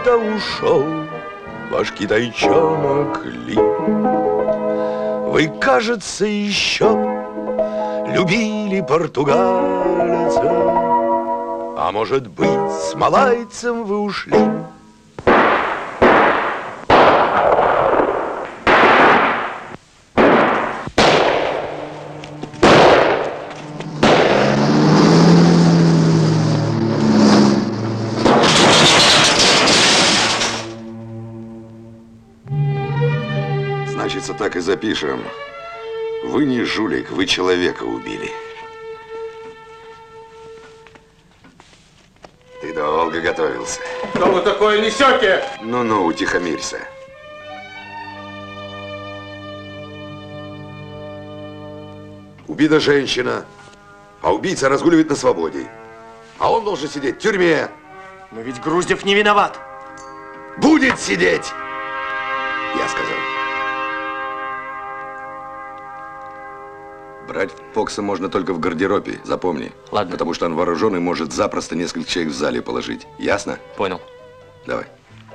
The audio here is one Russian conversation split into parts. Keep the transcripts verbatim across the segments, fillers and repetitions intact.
когда ушел ваш китайчонок Ли. Вы, кажется, еще любили португальца, а может быть, с малайцем вы ушли. Значится, так и запишем. Вы не жулик, вы человека убили. Ты долго готовился. Что вы такое несете? Ну-ну, утихомирься. Убита женщина, а убийца разгуливает на свободе. А он должен сидеть в тюрьме. Но ведь Груздев не виноват. Будет сидеть, я сказал. Брать Фокса можно только в гардеробе, запомни. Ладно. Потому что он вооружен и может запросто несколько человек в зале положить. Ясно? Понял. Давай.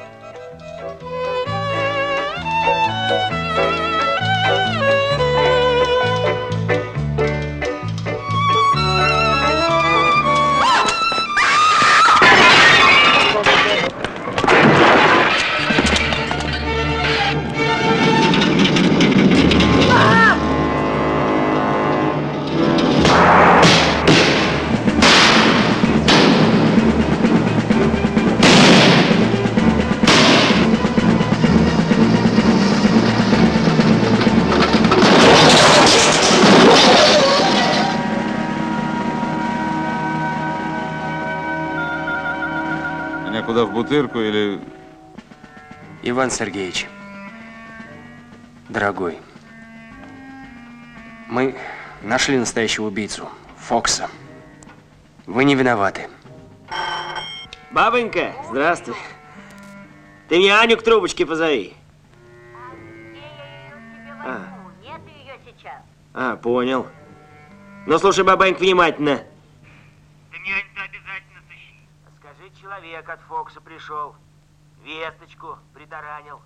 Куда, в бутырку или... Иван Сергеевич, дорогой, мы нашли настоящего убийцу, Фокса. Вы не виноваты. Бабонька, здравствуй. Ты мне Аню к трубочке позови. А. Нет ее сейчас. А, понял. Ну, слушай, бабонька, внимательно. Да мне Аню-то обязательно тащи. Скажи, человек от Фокса пришел. Весточку притаранил.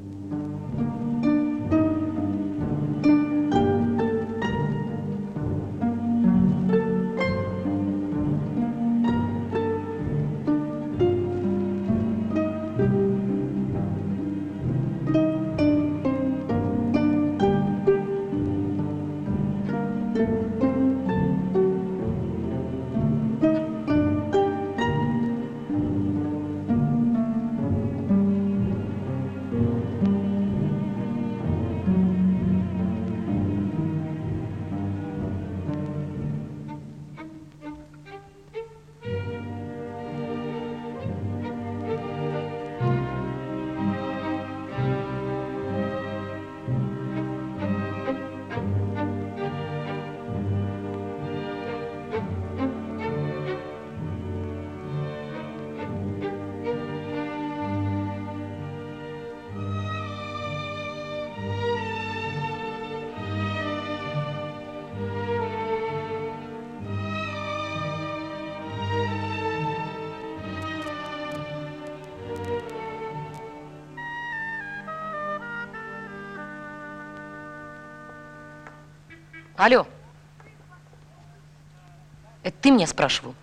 Алло. Это ты меня спрашивал?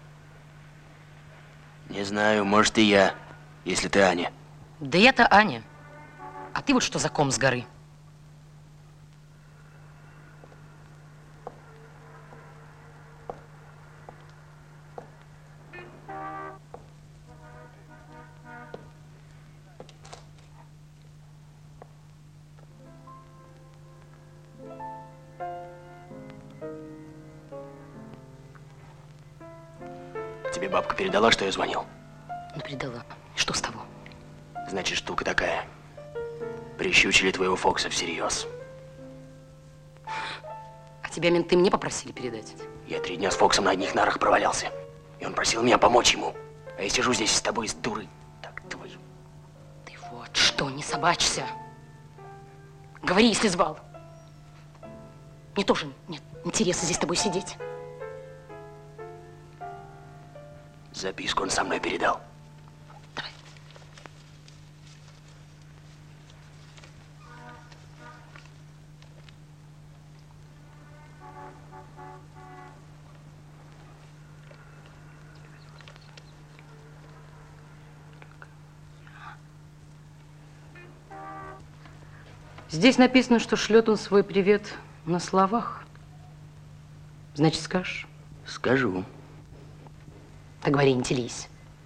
Не знаю, может и я, если ты Аня. Да я-то Аня. А ты вот что за ком с горы? Тебе бабка передала, что я звонил? Ну, передала. Что с того? Значит, штука такая. Прищучили твоего Фокса всерьез. А тебя менты мне попросили передать? Я три дня с Фоксом на одних нарах провалялся. И он просил меня помочь ему. А я сижу здесь с тобой, с дурой. Так, твою. Ты вот что, не собачься. Говори, если звал. Мне тоже нет интереса здесь с тобой сидеть. Записку он со мной передал. Давай. Здесь написано, что шлет он свой привет на словах. Значит, скажешь? Скажу. Так говори, не телись.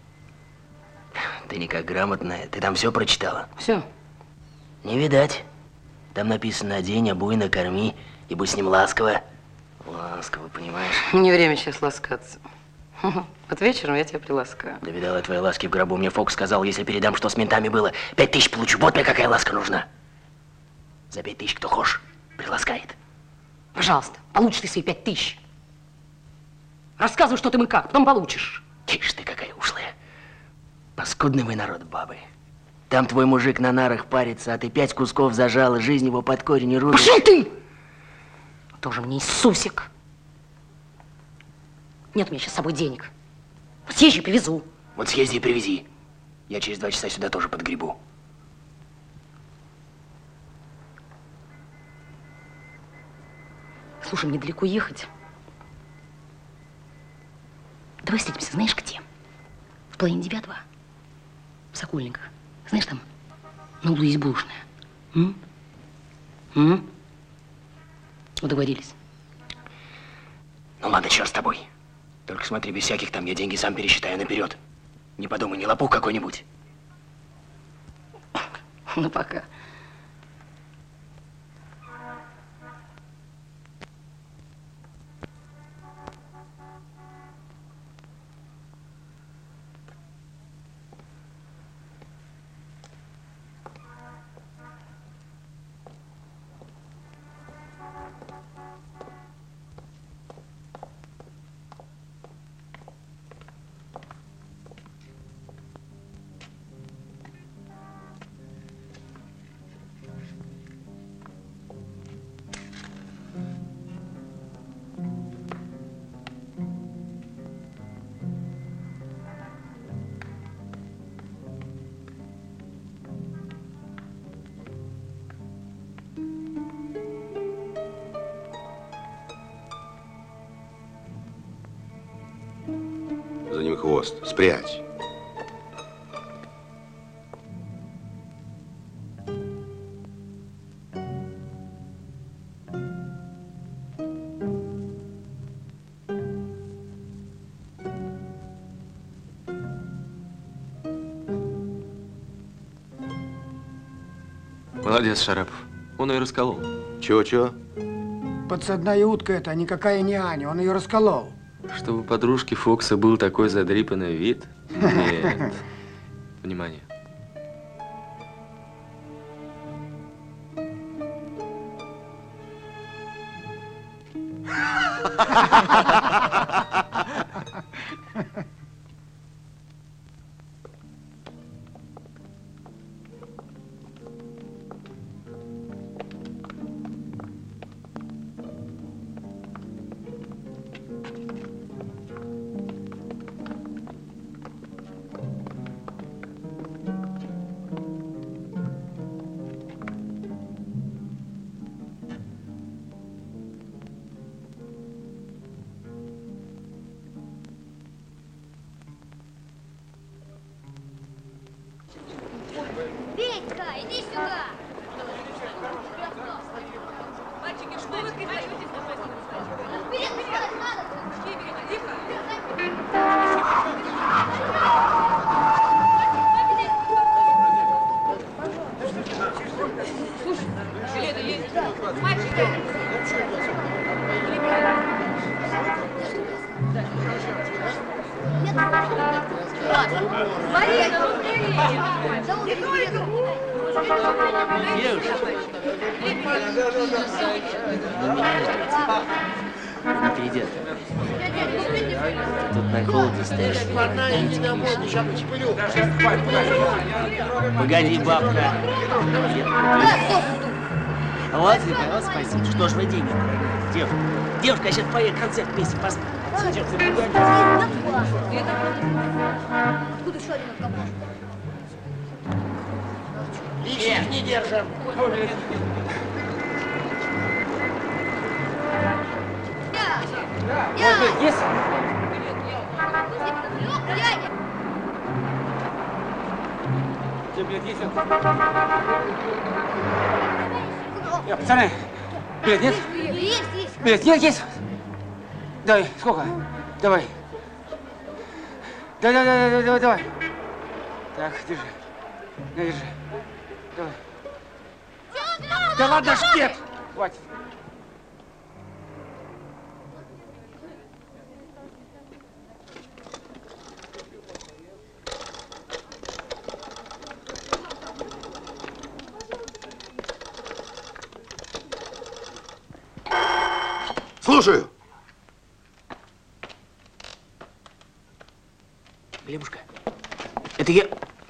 Ты никак грамотная. Ты там все прочитала? Все. Не видать. Там написано: одень, обуй, накорми, и будь с ним ласково. Ласково, понимаешь? Не время сейчас ласкаться. Вот вечером я тебя приласкаю. Да видала твои ласки в гробу. Мне Фокс сказал, если передам, что с ментами было, пять тысяч получу. Вот мне какая ласка нужна. За пять тысяч кто хочешь, приласкает. Пожалуйста, получишь ты свои пять тысяч. Рассказывай, что ты и как, потом получишь. Тише ты, какая ушлая. Паскудный вы народ, бабы. Там твой мужик на нарах парится, а ты пять кусков зажала, жизнь его под корень и рубишь. Пошел ты! Тоже мне Иисусик. Нет у меня сейчас с собой денег. Съезжу, привезу. Вот съезди и привези. Я через два часа сюда тоже подгребу. Слушай, мне далеко ехать. Давай встретимся, знаешь где? В половине девятого. В Сокольниках. Знаешь, там на углу есть булочная. М? М? Договорились. Ну ладно, черт с тобой. Только смотри, без всяких там, я деньги сам пересчитаю наперед. Не подумай, не лопух какой-нибудь. Ну, пока. За ним хвост. Спрячь. Молодец, Шарапов. Он ее расколол. Чего-чего? Подсадная утка это, а никакая не Аня. Он ее расколол. Чтобы у подружки Фокса был такой задрипанный вид? Нет. Внимание. Петька, иди сюда! Мальчики, что вы кидаетесь? Вперед, вперед, надо! Тихо! Слушай, Лена, есть. Мальчики! Марина, ну скорее! Да он иду! Не перейдет. Тут на холоде стоишь. Погоди, бабка. Вот, вот, спасибо. Что ж вы деньги? Девушка, девушка, я сейчас поеду концерт песни посмотрим. Идем, ты погоди. Откуда еще один алкоголь? Лишних не держим. Я! Есть? Дядя! Тебе, блядь, есть? Я, пацаны, билет нет? Есть, есть. Билет нет, есть? Давай, сколько? Давай. Давай, давай, давай, давай, давай. Так, держи. На, держи. Давай. Да ладно, шкет! Хватит. Слушаю. Глебушка, это я...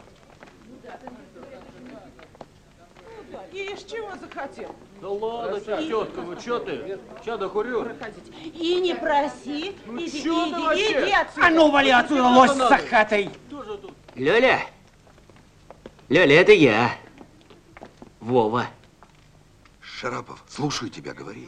И из чего захотел? Да ладно, тетка, ну что ты? Сейчас докурю. И не проси. Ну Иди, чё иди, ты вообще? иди отсюда. А ну, вали отсюда, лось сахатый! Лёля! Лёля, это я. Вова. Шарапов, слушаю тебя, говори.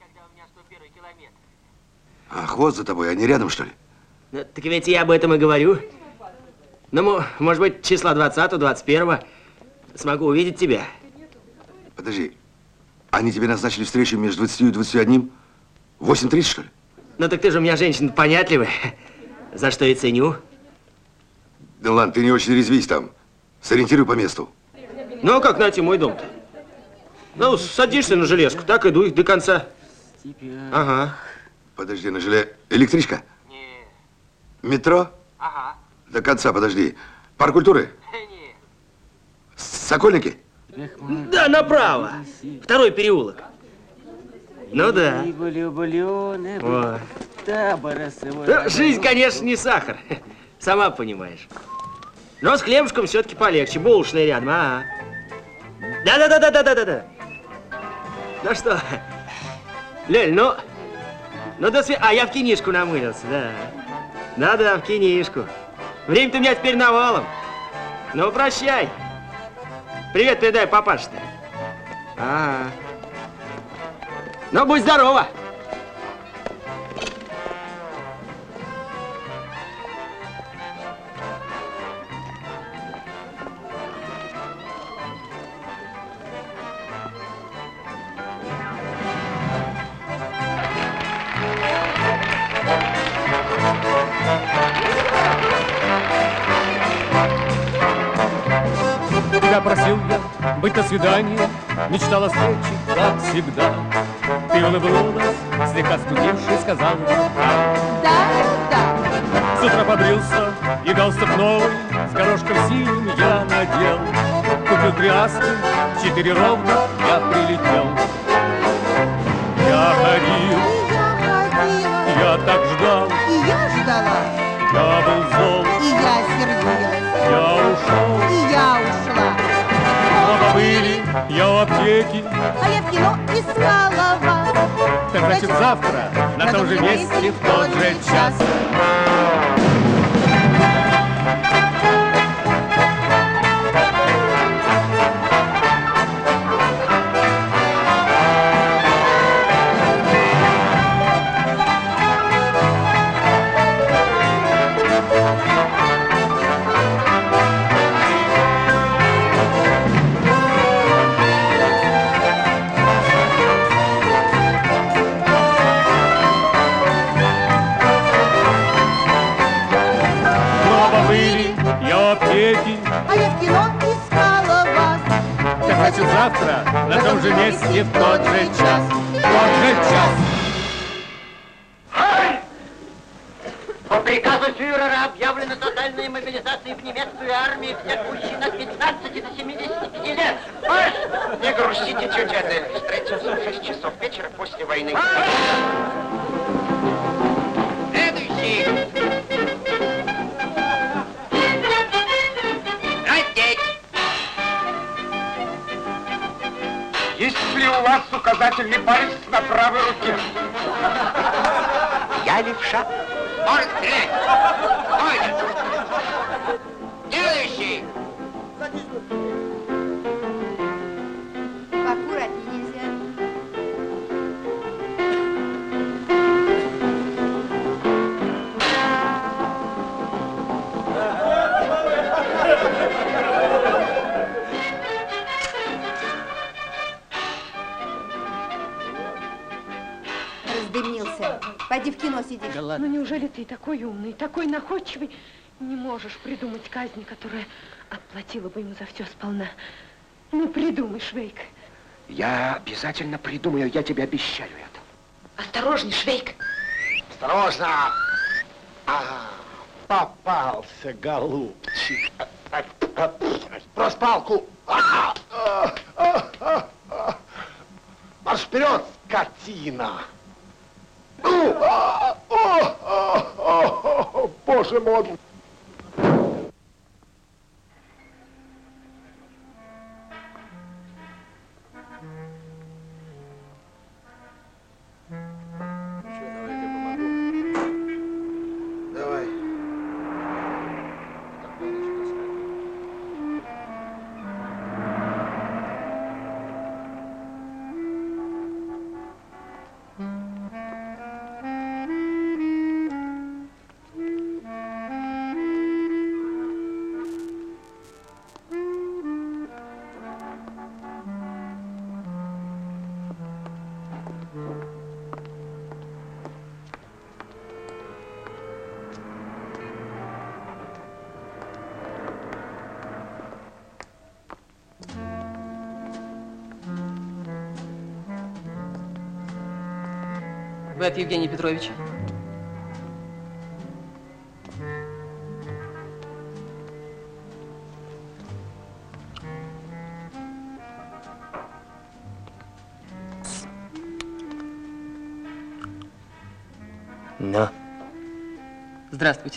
А хвост за тобой, они рядом, что ли? Ну, так ведь я об этом и говорю. Ну, может быть, числа двадцатого, двадцать первого смогу увидеть тебя. Подожди, они тебе назначили встречу между двадцатью и двадцатью одним? восемь тридцать, что ли? Ну, так ты же у меня женщина понятливая, за что и ценю. Да ладно, ты не очень резвись там. Сориентируй по месту. Ну, а как найти мой дом-то? Ну, садишься на железку, так иду их до конца. Ага. Подожди, на желе... Электричка? Не. Метро? Ага. До конца, подожди. Парк культуры? Не. Сокольники? Да, направо. Второй переулок. Ну да. О. Ну, жизнь, конечно, не сахар. Сама понимаешь. Но с хлебушком все-таки полегче. Булочная рядом, ага. Да-да-да-да-да-да-да. Ну что, Лель, ну... Ну, до свидания. А, я в кинишку намылился, да. Да-да, в кинишку. Время-то у меня теперь навалом. Ну, прощай. Привет передай папаше-то. Ага. Ну, будь здорова. Тебя просил я быть на свидании, мечтал о встрече, как всегда. Ты улыбнулась, слегка скудевший, сказала да. Да, да. С утра побрился, и галстук новый, с горошком синим я надел. Купил три асты, четыре ровно, я прилетел. Я ходил, я так ждал, И я ждала, я был зол, и я сердилась, я ушел. и я ушла. Оба были, я у аптеки, А я в кино искала вас. так значит завтра на том же месте в тот же час. А я в кино искала вас. Так значит завтра на том же месте в тот же час. В тот же час. По приказу фюрера объявлена тотальная мобилизация в немецкую армию всех мужчин от пятнадцати до семидесяти пяти лет. Марш! Не грустите, тетя Адель. Встретимся в шесть часов вечера после войны. Следующий. Раздеть. Есть ли у вас указательный палец на правой руке? Я левша. Может стрелять. Может. Следующий. Аккуратнее нельзя. Иди в кино сиди. Да ладно. Ну неужели ты такой умный, такой находчивый, не можешь придумать казнь, которая отплатила бы ему за все сполна? Ну придумай, Швейк. Я обязательно придумаю, я тебе обещаю это. Осторожней, Швейк. Осторожно! А, попался, голубчик. Брось палку. А, а, а, а, а. Марш вперед, скотина! Ну, а, а, а, а, а, боже мой! Давай. Вы от Евгения Петровича? Но. Здравствуйте.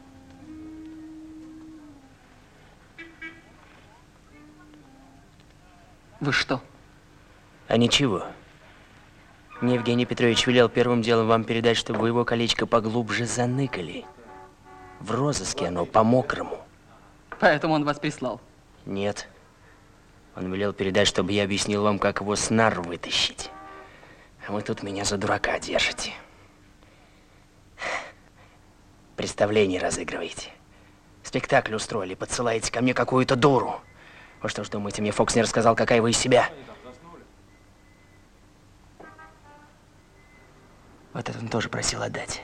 Вы что? А ничего. Мне Евгений Петрович велел первым делом вам передать, чтобы вы его колечко поглубже заныкали. В розыске оно по-мокрому. Поэтому он вас прислал? Нет. Он велел передать, чтобы я объяснил вам, как его с нар вытащить. А вы тут меня за дурака держите. Представление разыгрываете. Спектакль устроили, подсылаете ко мне какую-то дуру. Вы что ж думаете, мне Фокс не рассказал, какая вы из себя? Вот это он тоже просил отдать.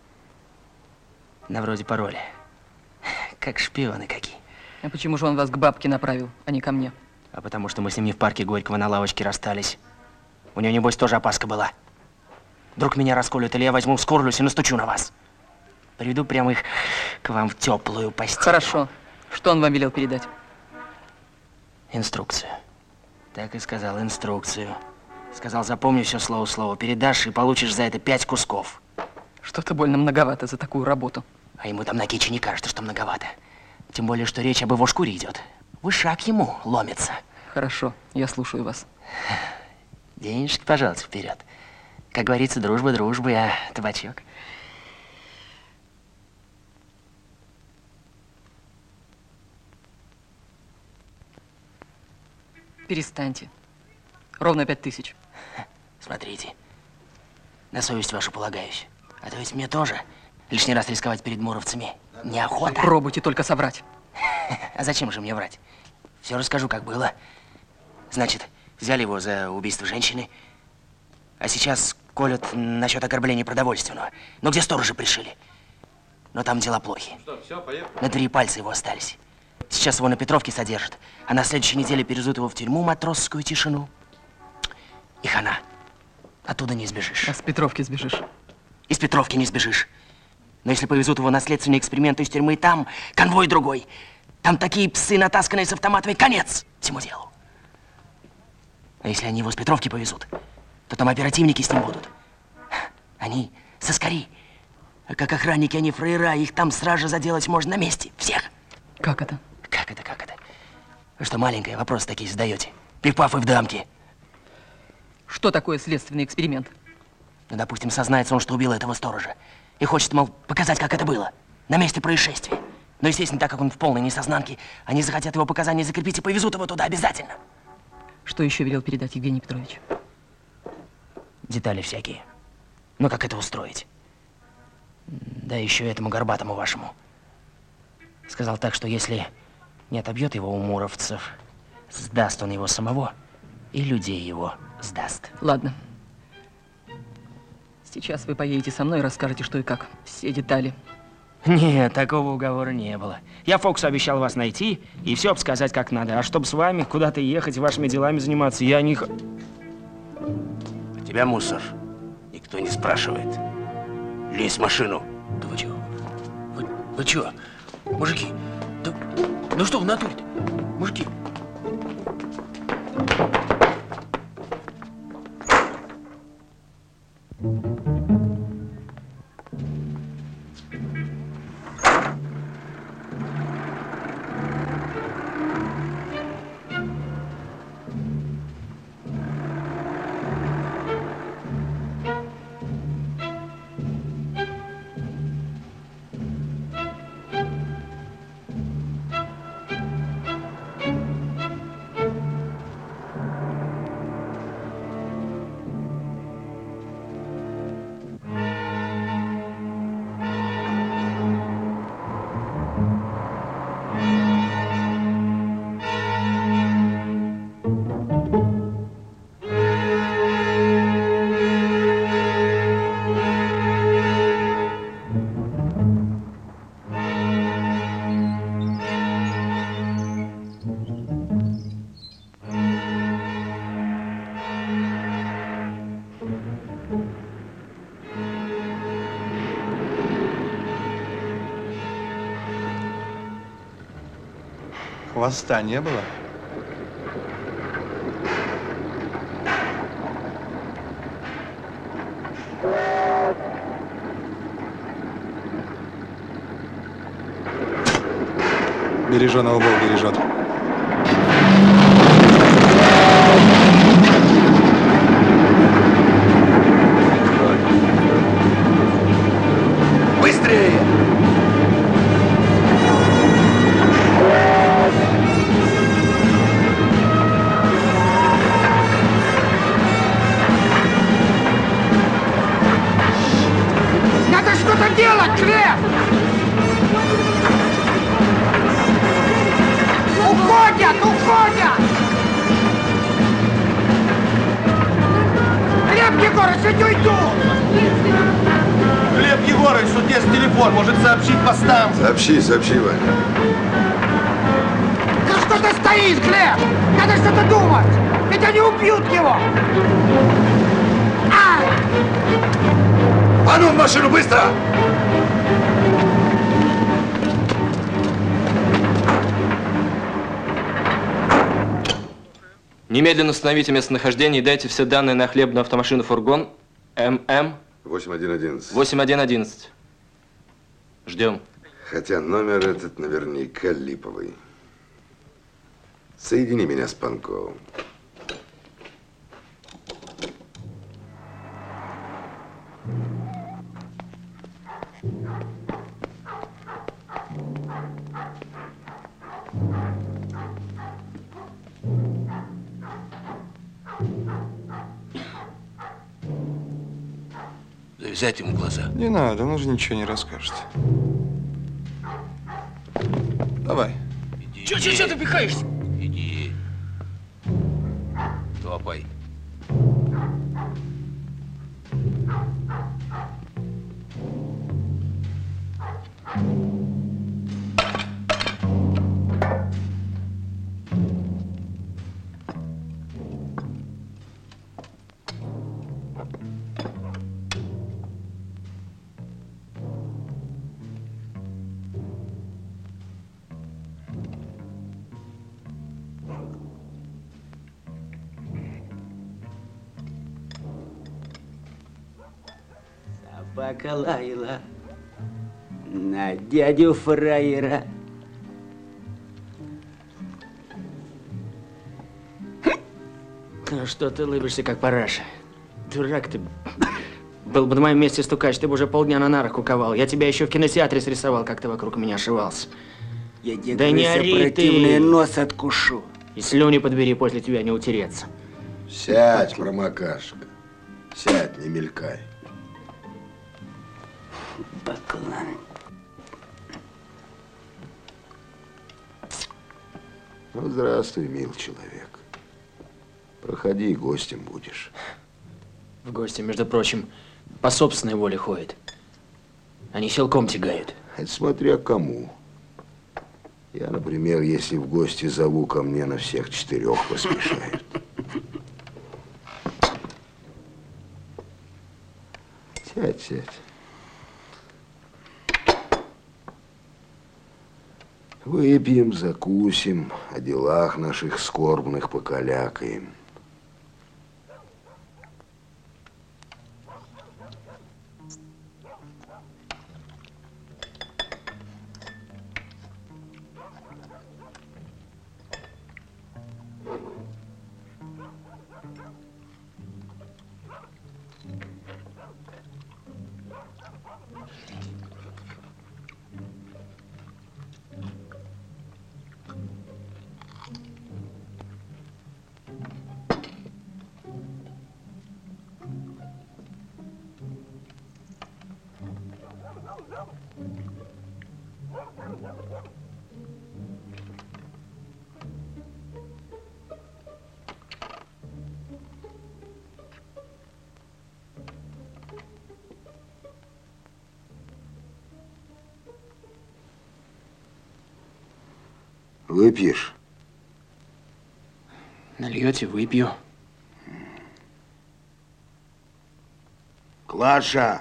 На вроде пароля. Как шпионы какие. А почему же он вас к бабке направил, а не ко мне? А потому что мы с ним не в парке Горького на лавочке расстались. У него, небось, тоже опаска была. Вдруг меня расколют, или я возьму, вскорлюсь и настучу на вас. Приведу прямо их к вам в теплую постель. Хорошо. Что он вам велел передать? Инструкцию. Так и сказал, инструкцию. Сказал, запомни все слово в слово, передашь и получишь за это пять кусков. Что-то больно многовато за такую работу. А ему там на киче не кажется, что многовато. Тем более, что речь об его шкуре идет. Вы шаг ему ломится. Хорошо, я слушаю вас. Денежки, пожалуйста, вперед. Как говорится, дружба дружбы, а табачок. Перестаньте. Ровно пять тысяч. Смотрите, на совесть вашу полагаюсь. А то ведь мне тоже лишний раз рисковать перед муровцами неохота. Пробуйте только соврать. А зачем же мне врать? Все расскажу, как было. Значит, взяли его за убийство женщины, а сейчас колют насчет оскорбления продовольственного. Но где сторожи пришили? Но там дела плохи. Что, все, поехали? На три пальца его остались. Сейчас его на Петровке содержат, а на следующей неделе перевезут его в тюрьму матросскую тишину. И хана. Оттуда не сбежишь. А с Петровки сбежишь? Из Петровки не сбежишь. Но если повезут его на следственный эксперимент из тюрьмы, там конвой другой. Там такие псы, натасканные с автоматами, конец всему делу. А если они его с Петровки повезут, то там оперативники с ним будут. Они соскари. А как охранники, они фраера, их там сразу же заделать можно на месте. Всех. Как это? Как это, как это? Вы что, маленькая, вопросы такие задаете? Пиф-паф и в дамки. Что такое следственный эксперимент? Ну, допустим, сознается он, что убил этого сторожа. И хочет, мол, показать, как это было. На месте происшествия. Но, естественно, так как он в полной несознанке, они захотят его показания закрепить и повезут его туда обязательно. Что еще велел передать Евгений Петрович? Детали всякие. Ну, как это устроить? Да еще этому горбатому вашему. Сказал так, что если не отобьет его у муровцев, сдаст он его самого и людей его сдаст. Ладно. Сейчас вы поедете со мной и расскажете, что и как. Все детали. Нет, такого уговора не было. Я Фоксу обещал вас найти и все обсказать как надо. А чтобы с вами куда-то ехать, вашими делами заниматься, я не... х- Тебя, мусор, никто не спрашивает. Лезь в машину. Да вы чё? Вы, вы чё? Мужики, да, ну что в натуре-то? Мужики. Хвоста не было? Береженого Бог бережет. Быстрее! Надо что-то делать, Клев! Уходят, уходят! Глеб Егорыч, иди уйду! Глеб Егорович, тут есть телефон, может сообщить постам. Сообщи, сообщи, Ваня. Ну что ты стоишь, Глеб? Надо что-то думать! Ведь они убьют его! Ай! А ну в машину, быстро! Немедленно установите местонахождение и дайте все данные на хлебную автомашину фургон ММ восемь один одиннадцать. восемь один одиннадцать. Ждем. Хотя номер этот наверняка липовый. Соедини меня с Панковым. Завязать ему глаза. Не надо, он уже ничего не расскажет. Давай. Чё, чё, чё ты пихаешься? Иди. Топай. Собака лаяла на дядю фраера. Ну что ты лыбишься, как параша? Дурак ты. Был бы на моем месте стукач, ты бы уже полдня на нарах куковал. Я тебя еще в кинотеатре срисовал, как ты вокруг меня ошивался. Я тебе Да не ори противный ты. нос откушу. И слюни подбери, после тебя не утереться. Сядь, промокашка. Сядь, не мелькай. Баклан. Ну, здравствуй, мил человек. Проходи, гостем будешь. В гости, между прочим, по собственной воле ходит. Они силком тягают. Это смотря кому. Я, например, если в гости зову, ко мне на всех четырех поспешают. Сядь, сядь. Выпьем, закусим, о делах наших скорбных покалякаем. Выпьешь? Нальете, выпью. Клаша!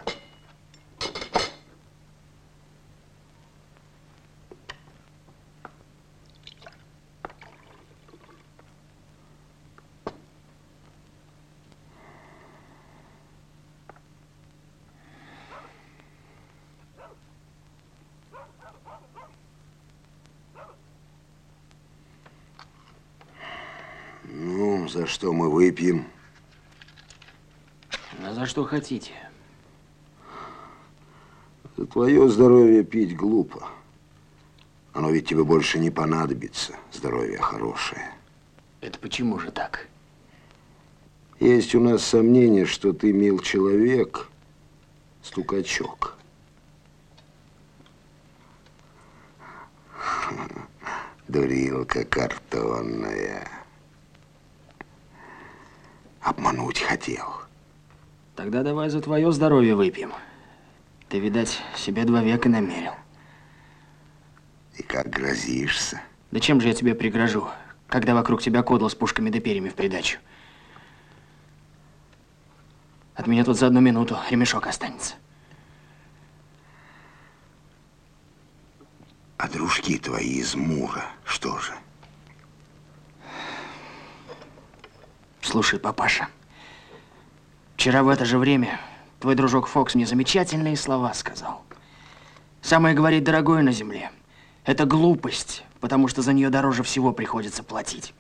Ну, за что мы выпьем? А за что хотите? За твое здоровье пить глупо. Оно ведь тебе больше не понадобится. Здоровье хорошее. Это почему же так? Есть у нас сомнение, что ты, мил человек, стукачок. Дурилка картонная. Обмануть хотел. Тогда давай за твое здоровье выпьем. Ты, видать, себе два века намерил. И как грозишься? Да чем же я тебе пригрожу, когда вокруг тебя кодло с пушками да перьями в придачу? От меня тут за одну минуту ремешок останется. А дружки твои из Мура, что же? Слушай, папаша, вчера в это же время твой дружок Фокс мне замечательные слова сказал. Самое, говорит, дорогое на земле – это глупость, потому что за нее дороже всего приходится платить.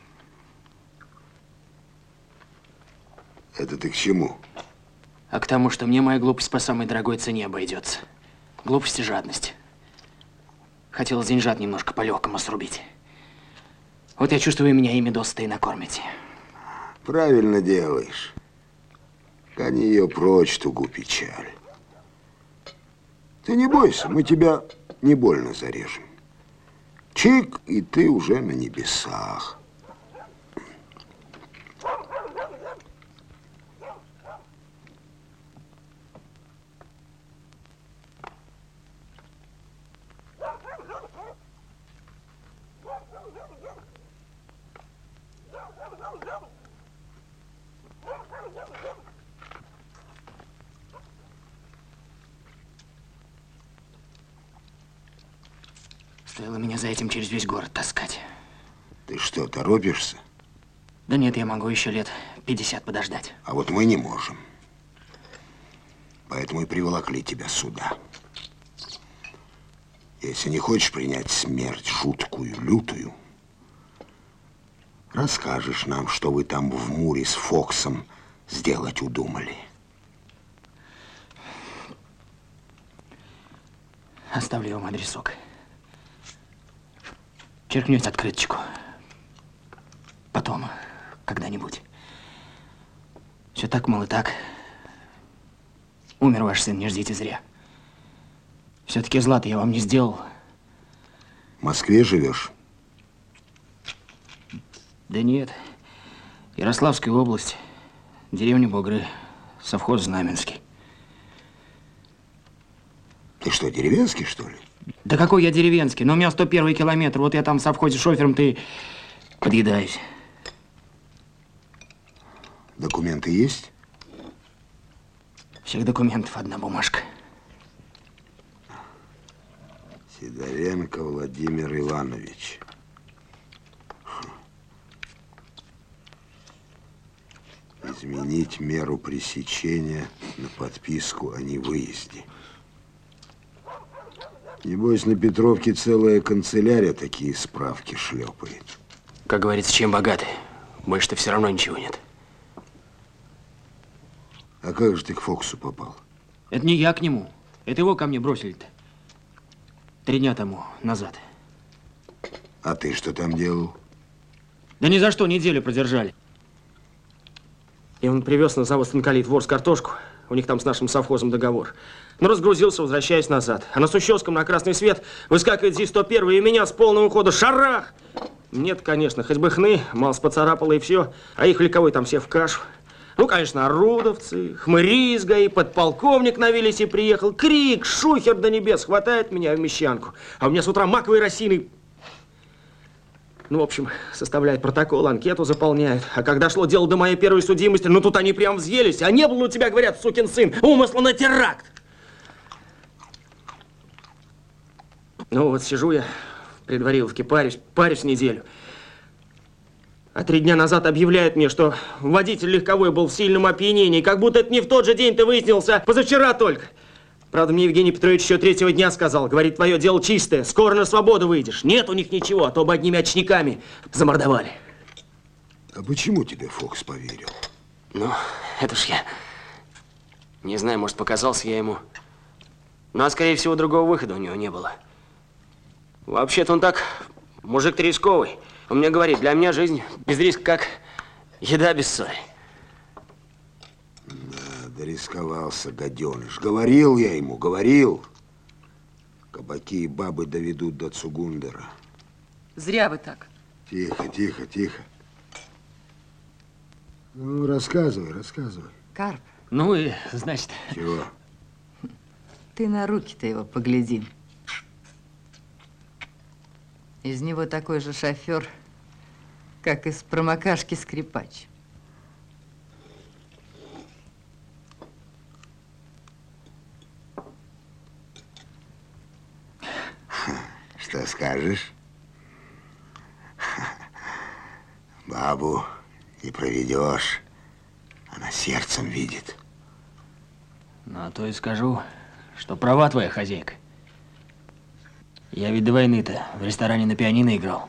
Это ты к чему? А к тому, что мне моя глупость по самой дорогой цене обойдется. Глупость и жадность. Хотелось деньжат немножко по-легкому срубить. Вот я чувствую, меня ими досыта и накормите. Правильно делаешь. Гони ее прочь, тугу печаль. Ты не бойся, мы тебя не больно зарежем. Чик, и ты уже на небесах. Стоило меня за этим через весь город таскать. Ты что, торопишься? Да нет, я могу еще лет пятьдесят подождать. А вот мы не можем. Поэтому и приволокли тебя сюда. Если не хочешь принять смерть жуткую, лютую, расскажешь нам, что вы там в Муре с Фоксом сделать удумали. Оставлю вам адресок. Черкнете открыточку. Потом, когда-нибудь. Все так, мол, и так. Умер ваш сын, не ждите зря. Все-таки зла-то я вам не сделал. В Москве живешь? Да нет. Ярославская область, деревня Бугры, совхоз Знаменский. Ты что, деревенский, что ли? Да какой я деревенский? Но у меня сто первый километр. Вот я там в совхозе шофером, ты подъедаюсь. Документы есть? Всех документов одна бумажка. Сидоренко Владимир Иванович. Изменить меру пресечения на подписку о невыезде. Небось, на Петровке целая канцелярия такие справки шлепает. Как говорится, чем богаты, больше-то все равно ничего нет. А как же ты к Фоксу попал? Это не я к нему. Это его ко мне бросили-то. Три дня тому назад. А ты что там делал? Да ни за что неделю продержали. И он привез на завод Станколит ворс картошку. У них там с нашим совхозом договор. Ну, разгрузился, возвращаясь назад. А на Сущевском на красный свет выскакивает зи сто первый и меня с полного хода шарах! Нет, конечно, хоть бы хны, мало поцарапало и все. А их ликовой там все в кашу. Ну, конечно, орудовцы, хмыри из ГАИ, подполковник на Велесе приехал. Крик, шухер до небес, хватает меня в мещанку. А у меня с утра маковой росиной. Ну, в общем, составляет протокол, анкету заполняют. А когда шло дело до моей первой судимости, ну, тут они прям взъелись. А не было у тебя, говорят, сукин сын, умысла на теракт. Ну, вот сижу я в предвариловке, парюсь, парюсь неделю. А три дня назад объявляют мне, что водитель легковой был в сильном опьянении. Как будто это не в тот же день-то выяснился, позавчера только. Правда, мне Евгений Петрович еще третьего дня сказал. Говорит, твое дело чистое, скоро на свободу выйдешь. Нет у них ничего, а то бы одними очниками замордовали. А почему тебе Фокс поверил? Ну, это ж я... Не знаю, может, показался я ему. Ну, а скорее всего, другого выхода у него не было. Вообще-то он так, мужик-то рисковый. Он мне говорит, для меня жизнь без риска как еда без соли. Да, дорисковался, гаденыш. Говорил я ему, говорил. Кабаки и бабы доведут до Цугундера. Зря вы так. Тихо, тихо, тихо. Ну, рассказывай, рассказывай. Карп. Ну и, значит... Чего? Ты на руки-то его погляди. Из него такой же шофер, как из промокашки скрипач. Что скажешь? Бабу не проведешь. Она сердцем видит. Ну, а то и скажу, что права твоя хозяйка. Я ведь до войны-то в ресторане на пианино играл.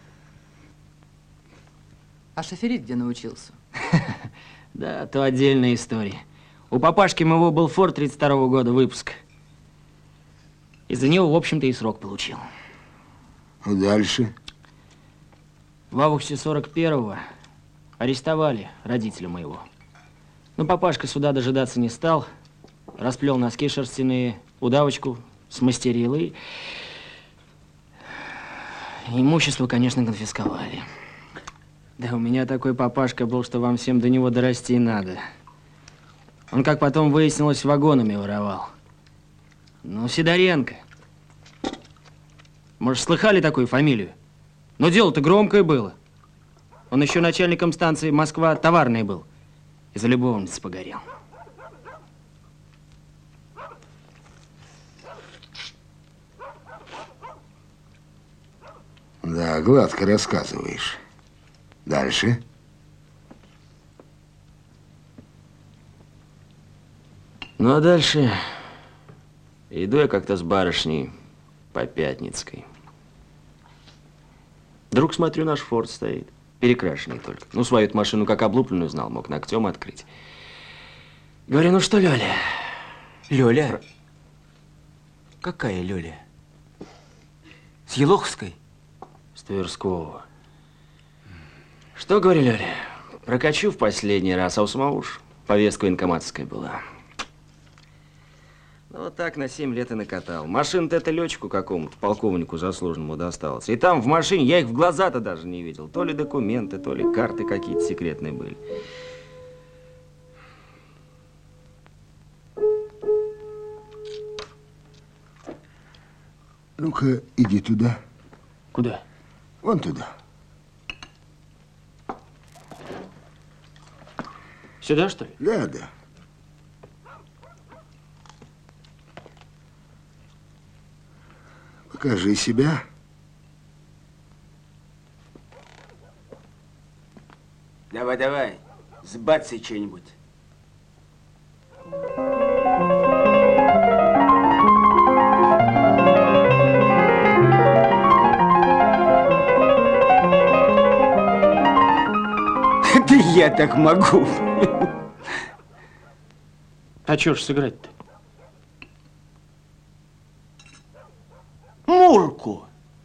А шоферить где научился? Да, то отдельная история. У папашки моего был Форд тридцать второго года выпуска. Из-за него, в общем-то, и срок получил. Ну, дальше? В августе сорок первого арестовали родителя моего. Но папашка суда дожидаться не стал. Расплел носки шерстяные, удавочку смастерил и... Имущество, конечно, конфисковали. Да у меня такой папашка был, что вам всем до него дорасти надо. Он, как потом выяснилось, вагонами воровал. Ну, Сидоренко. Может, слыхали такую фамилию? Но дело-то громкое было. Он еще начальником станции Москва товарной был. Из-за любовницы погорел. Да, гладко рассказываешь. Дальше? Ну, а дальше иду я как-то с барышней по Пятницкой. Вдруг смотрю, наш Форд стоит, перекрашенный только. Ну, свою машину как облупленную знал, мог ногтем открыть. Говорю, ну что, Лёля? Лёля? Какая Лёля? С Елоховской? С Тверского. Что, говорю, Лёля, прокачу в последний раз, а у самого уж повестка военкоматская была. Ну, вот так на семь лет и накатал. Машина-то это летчику какому-то, полковнику заслуженному досталась. И там в машине я их в глаза-то даже не видел. То ли документы, то ли карты какие-то секретные были. Ну-ка, иди туда. Куда? Вон туда. Сюда, что ли? Да, да. Покажи себя. Давай, давай, сбацай что-нибудь. Да я так могу. А чё ж сыграть-то? Мурку.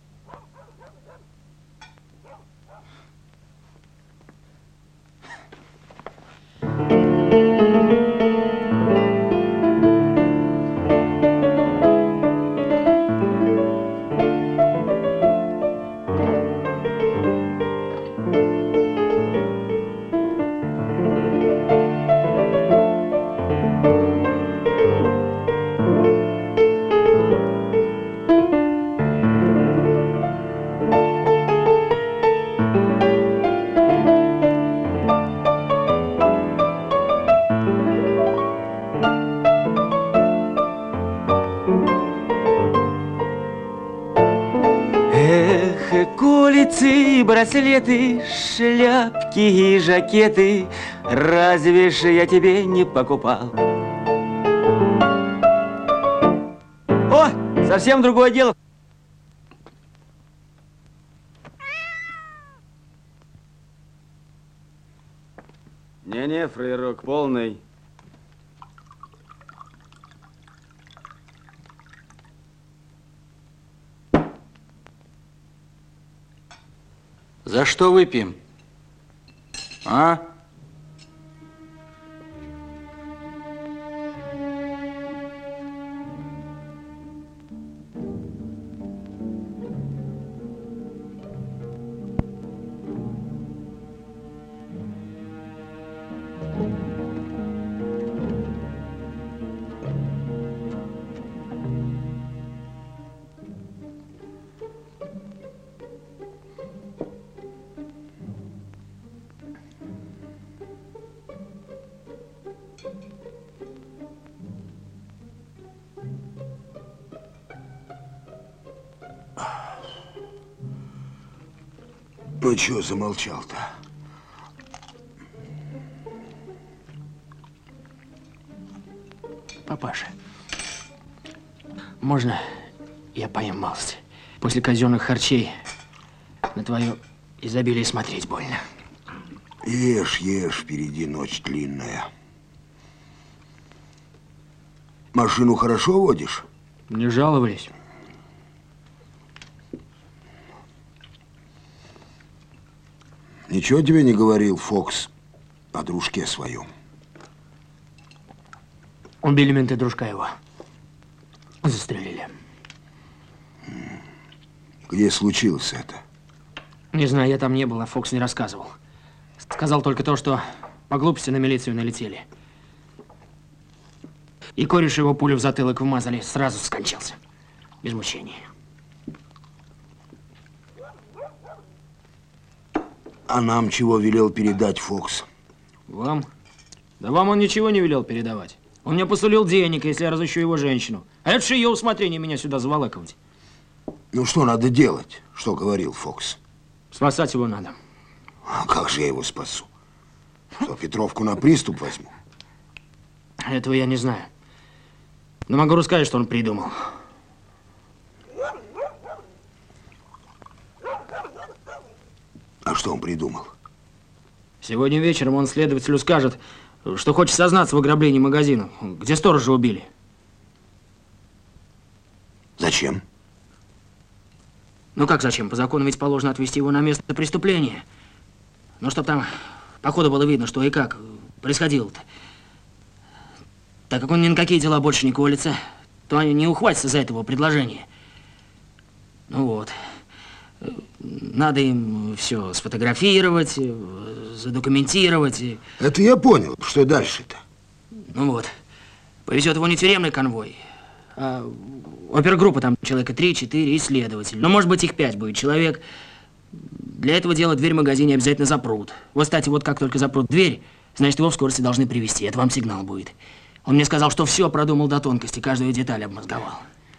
Колицы, браслеты, шляпки и жакеты, разве ж я тебе не покупал? О, совсем другое дело. Не-не, фраерок полный. За что выпьем? А? Ну, чего замолчал-то? Папаша, можно я поем малость? После казенных харчей на твое изобилие смотреть больно. Ешь, ешь, впереди ночь длинная. Машину хорошо водишь? Не жаловались. Ничего тебе не говорил Фокс о дружке своем? Убили менты дружка его. Застрелили. Где случилось это? Не знаю, я там не был, а Фокс не рассказывал. Сказал только то, что по глупости на милицию налетели. И кореш его пулю в затылок вмазали, сразу скончался. Без мучений. А нам чего велел передать Фокс? Вам? Да вам он ничего не велел передавать. Он мне посулил денег, если я разыщу его женщину. А это же ее усмотрение меня сюда заволаковать. Ну что надо делать? Что говорил Фокс? Спасать его надо. А как же я его спасу? Что, Петровку на приступ возьму? Этого я не знаю. Но могу рассказать, что он придумал. А что он придумал? Сегодня вечером он следователю скажет, что хочет сознаться в ограблении магазина, где сторожа убили. Зачем? Ну как зачем? По закону ведь положено отвезти его на место преступления. Ну, чтоб там по ходу было видно, что и как происходило-то. Так как он ни на какие дела больше не колется, то они не ухватятся за этого предложения. Ну вот. Надо им все сфотографировать, задокументировать. Это я понял. Что дальше-то? Ну вот. Повезет его не тюремный конвой, А, опергруппа там человека три-четыре, исследователь. Но, может быть, их пять будет человек. Для этого дела дверь в магазине обязательно запрут. Вот, кстати, вот как только запрут дверь, значит, его в скорости должны привезти. Это вам сигнал будет. Он мне сказал, что все продумал до тонкости, каждую деталь обмозговал.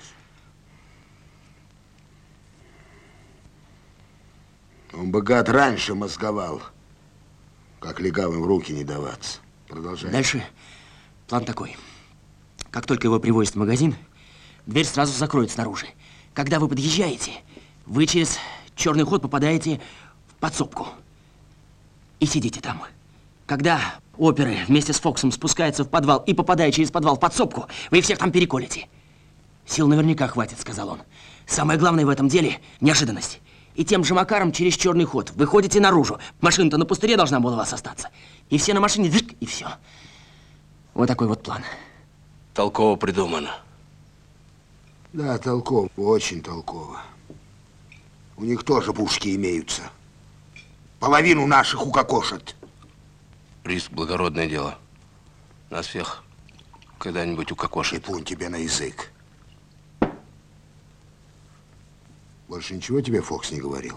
Он бы, гад, раньше мозговал. Как легавым в руки не даваться. Продолжай. Дальше план такой. Как только его привозят в магазин, дверь сразу закроют снаружи. Когда вы подъезжаете, вы через черный ход попадаете в подсобку. И сидите там. Когда оперы вместе с Фоксом спускаются в подвал и, попадая через подвал в подсобку, вы всех там переколете. Сил наверняка хватит, сказал он. Самое главное в этом деле – неожиданность. И тем же макаром через черный ход выходите наружу. Машина-то на пустыре должна была у вас остаться. И все на машине, и все. Вот такой вот план. Толково придумано. Да, толково, очень толково. У них тоже пушки имеются. Половину наших укокошат. Риск — благородное дело. Нас всех когда-нибудь укокошат. И пунь тебе на язык. Больше ничего тебе Фокс не говорил?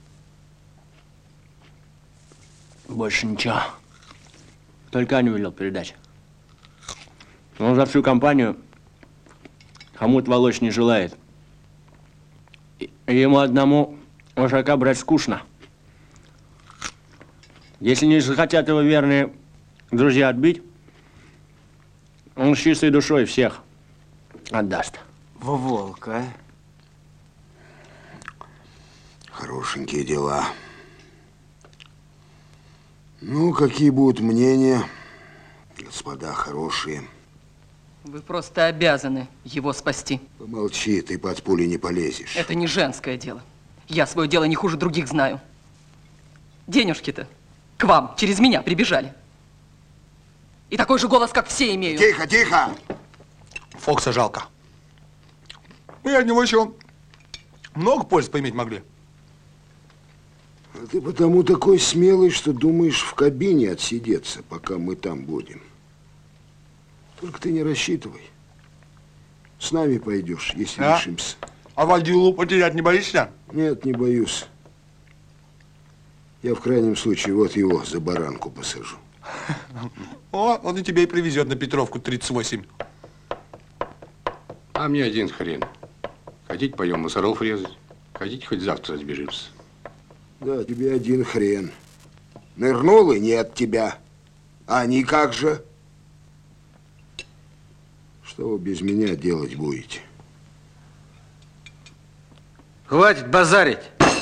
Больше ничего. Только Аню велел передать. Он за всю компанию хомут волочь не желает. И ему одному вожака брать скучно. Если не захотят его верные друзья отбить, он с чистой душой всех отдаст. Во волка, а? Хорошенькие дела. Ну, какие будут мнения, господа хорошие? Вы просто обязаны его спасти. Помолчи, ты под пули не полезешь. Это не женское дело. Я свое дело не хуже других знаю. Денежки-то к вам через меня прибежали. И такой же голос, как все имеют. Тихо, тихо! Фокса жалко. Мы от него еще много пользы поиметь могли. А ты потому такой смелый, что думаешь в кабине отсидеться, пока мы там будем. Только ты не рассчитывай. С нами пойдешь, если А? решимся. А водилу потерять не боишься? Нет, не боюсь. Я в крайнем случае вот его за баранку посажу. О, он и тебе и привезет на Петровку тридцать восемь. А мне один хрен. Хотите, пойдем мусоров резать? Хотите, хоть завтра разбежимся? Да, тебе один хрен. Нырнул и нет тебя. А они как же? Что вы без меня делать будете? Хватит базарить.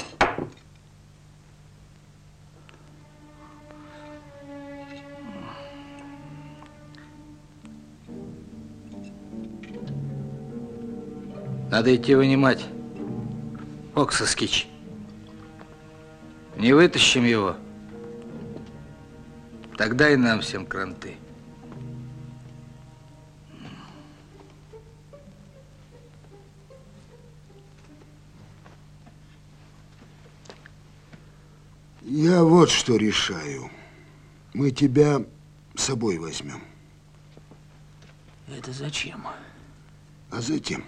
Надо идти вынимать Фокса Скич. Не вытащим его, тогда и нам всем кранты. Я вот что решаю. Мы тебя с собой возьмем. Это зачем? А затем,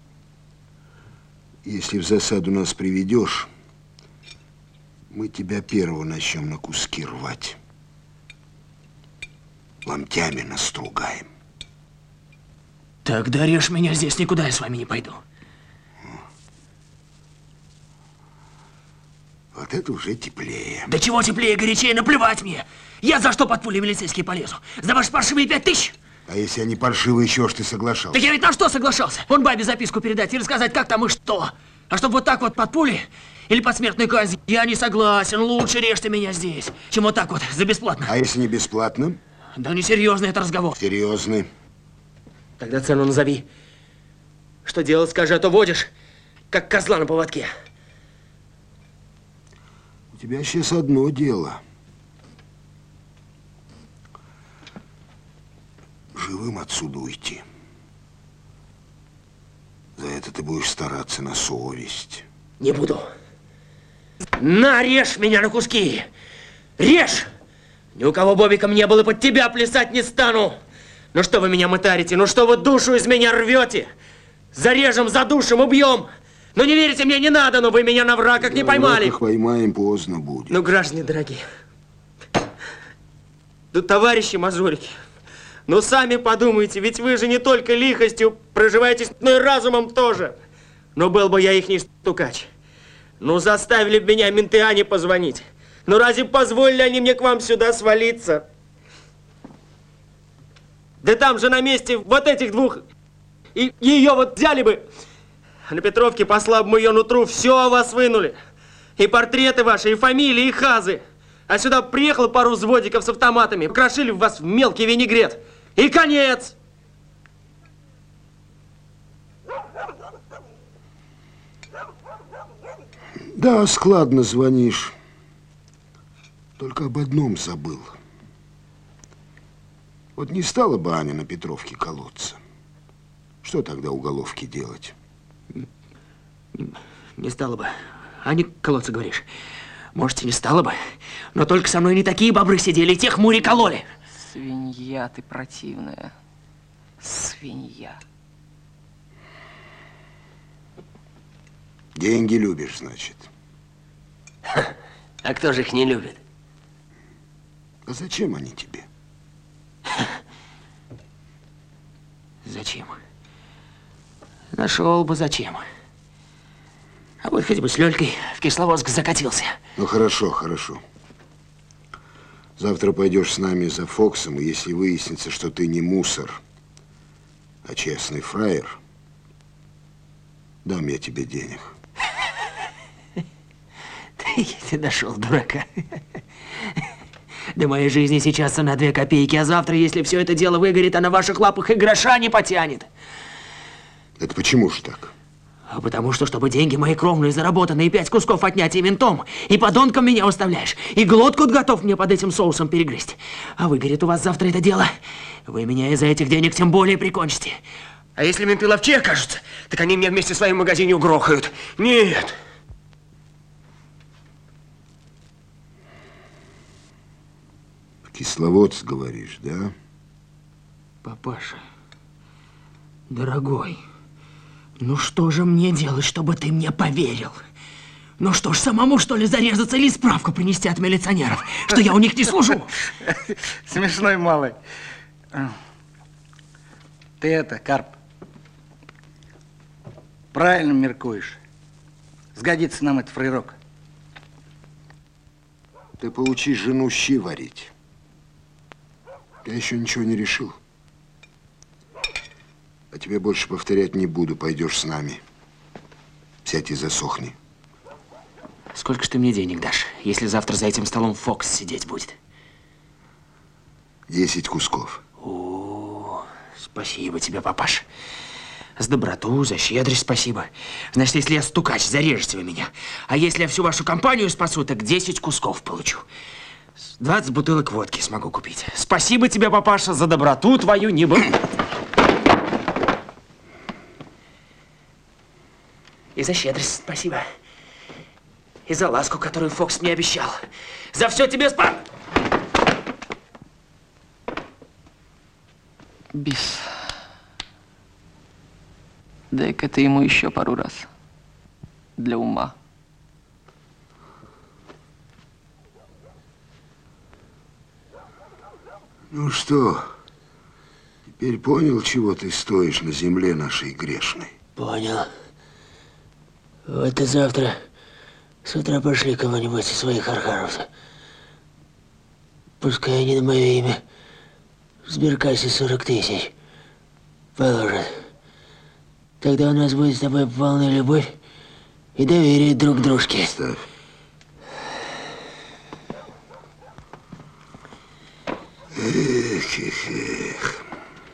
если в засаду нас приведешь, мы тебя первого начнем на куски рвать. Ломтями настругаем. Тогда режь меня здесь, никуда я с вами не пойду. Вот это уже теплее. Да чего теплее, горячее, наплевать мне. Я за что под пули милицейские полезу? За ваши паршивые пять тысяч? А если они паршивые, еще ж ты соглашался? Так я ведь на что соглашался? Вон бабе записку передать и рассказать, как там и что. А чтобы вот так вот под пули или под смертную казнь, я не согласен. Лучше режьте меня здесь, чем вот так вот, за бесплатно. А если не бесплатно? Да не серьезный это разговор. Серьезный. Тогда цену назови. Что делать, скажи, а то водишь, как козла на поводке. У тебя сейчас одно дело. Живым отсюда уйти. За это ты будешь стараться на совесть. Не буду. На, режь меня на куски. Режь! Ни у кого бобиком не было, под тебя плясать не стану. Ну что вы меня мытарите? Ну что вы душу из меня рвете? Зарежем, задушим, убьем. Ну не верите мне, не надо, но вы меня на врагах не поймали. Их поймаем, поздно будет. Ну, граждане дорогие, ну, товарищи мажорики, ну сами подумайте, ведь вы же не только лихостью проживаете, но и разумом тоже. Ну, был бы я их не стукач. Ну, заставили бы меня менты Ане позвонить. Ну, разве позволили они мне к вам сюда свалиться? Да там же на месте вот этих двух, и ее вот взяли бы. На Петровке по слабому ее нутру все о вас вынули. И портреты ваши, и фамилии, и хазы. А сюда приехало пару взводиков с автоматами, покрошили вас в мелкий винегрет. И конец! Да, складно звонишь. Только об одном забыл. Вот не стала бы Аня на Петровке колоться. Что тогда уголовки делать? Не стало бы. А не колоться, говоришь. Можете, не стало бы. Но только со мной не такие бобры сидели, тех мури кололи. Свинья ты противная. Свинья. Деньги любишь, значит. А кто же их не любит? А зачем они тебе? Зачем? Нашел бы зачем. А вот хоть бы с Лёлькой в Кисловодск закатился. Ну, хорошо, хорошо. Завтра пойдешь с нами за Фоксом, и если выяснится, что ты не мусор, а честный фраер, дам я тебе денег. Ты нашел дурака. Да моей жизни сейчас на две копейки, а завтра, если все это дело выгорит, а на ваших лапах и гроша не потянет. Это почему же так? А потому что, чтобы деньги мои кровные, заработанные, пять кусков отнять и ментом, и подонком меня выставляешь, и глотку готов мне под этим соусом перегрызть. А выгорит у вас завтра это дело, вы меня из-за этих денег тем более прикончите. А если менты ловчее окажутся, так они меня вместе с вами в магазине угрохают. Нет. Кисловодск, говоришь, да? Папаша, дорогой, ну что же мне делать, чтобы ты мне поверил? Ну что ж, самому, что ли, зарезаться или справку принести от милиционеров, что я у них не служу? Смешной малый. Ты это, Карп, правильно меркуешь. Сгодится нам этот фрейрок. Ты поучи жену щи варить. Я еще ничего не решил. А тебе больше повторять не буду. Пойдешь с нами. Сядь и засохни. Сколько ж ты мне денег дашь, если завтра за этим столом Фокс сидеть будет? Десять кусков. О, спасибо тебе, папаш. За доброту, за щедрость спасибо. Значит, если я стукач, зарежете вы меня. А если я всю вашу компанию спасу, так десять кусков получу. двадцать бутылок водки смогу купить. Спасибо тебе, папаша, за доброту твою не был. И за щедрость спасибо. И за ласку, которую Фокс мне обещал. За все тебе спа... Бис. Дай-ка ты ему еще пару раз. Для ума. Ну что, теперь понял, чего ты стоишь на земле нашей грешной? Понял. Вот и завтра с утра пошли кого-нибудь из своих архаровцев. Пускай они на мое имя в сберкассе сорок тысяч положат. Тогда у нас будет с тобой полная любовь и доверие друг к дружке. Ставь. Эх, эх, эх.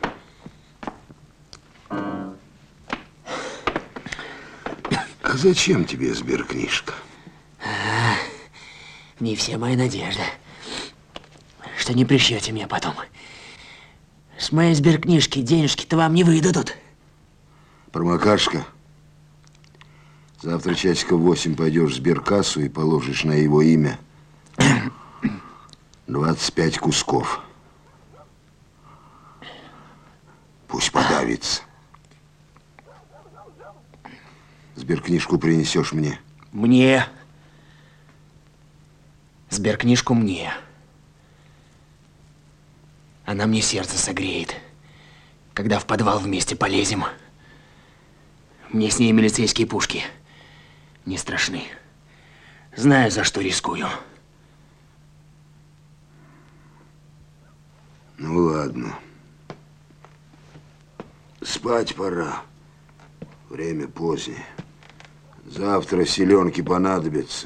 А зачем тебе сберкнижка? А, не все мои надежды, что не прищете меня потом. С моей сберкнижки денежки-то вам не выдадут. Промокашка, завтра часиков восемь пойдешь в сберкассу и положишь на его имя двадцать пять кусков. Пусть подавится. Сберкнижку принесешь мне. Мне. Сберкнижку мне. Она мне сердце согреет, когда в подвал вместе полезем. Мне с ней милицейские пушки не страшны. Знаю, за что рискую. Ну ладно. Спать пора. Время позднее. Завтра селенки понадобятся.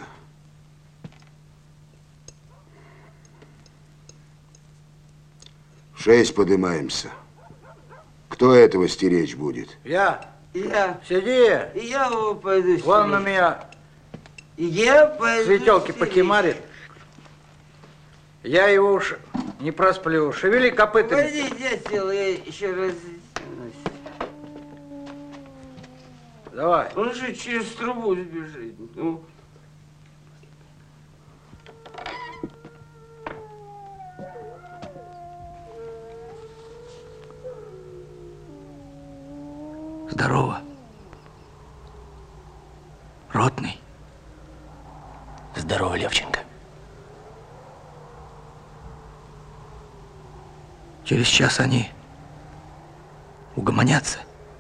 В шесть поднимаемся. Кто этого стеречь будет? Я. Я. Сиди. И я пойду. Вон на меня И я пойду. светелки покемарит. Я его уж не просплю. Шевели копытами. Пойди, дятел, я еще раз... Давай. Он же через трубу сбежит. Ну. Здорово. Ротный. Здорово, Левченко. Через час они угомонятся,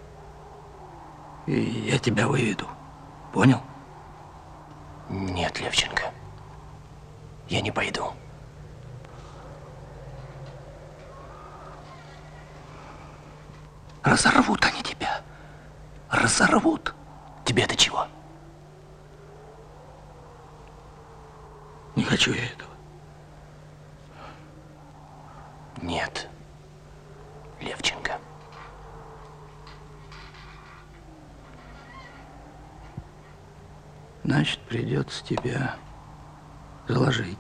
и я тебя выведу. Понял? Нет, Левченко. Я не пойду. Разорвут они тебя. Разорвут. Тебе-то чего? Не хочу я этого. Нет, Левченко. Значит, придется тебя заложить.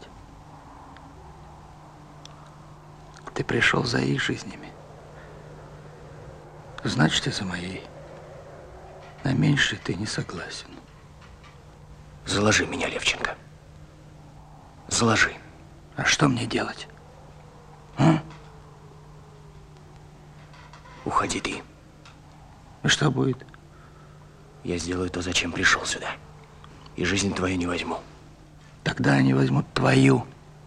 Ты пришел за их жизнями. Значит, и за моей. На меньшее ты не согласен. Заложи меня, Левченко. Заложи. А что мне делать? А? Уходи ты. И что будет? Я сделаю то, зачем пришел сюда. И жизнь твою не возьму. Тогда они возьмут твою.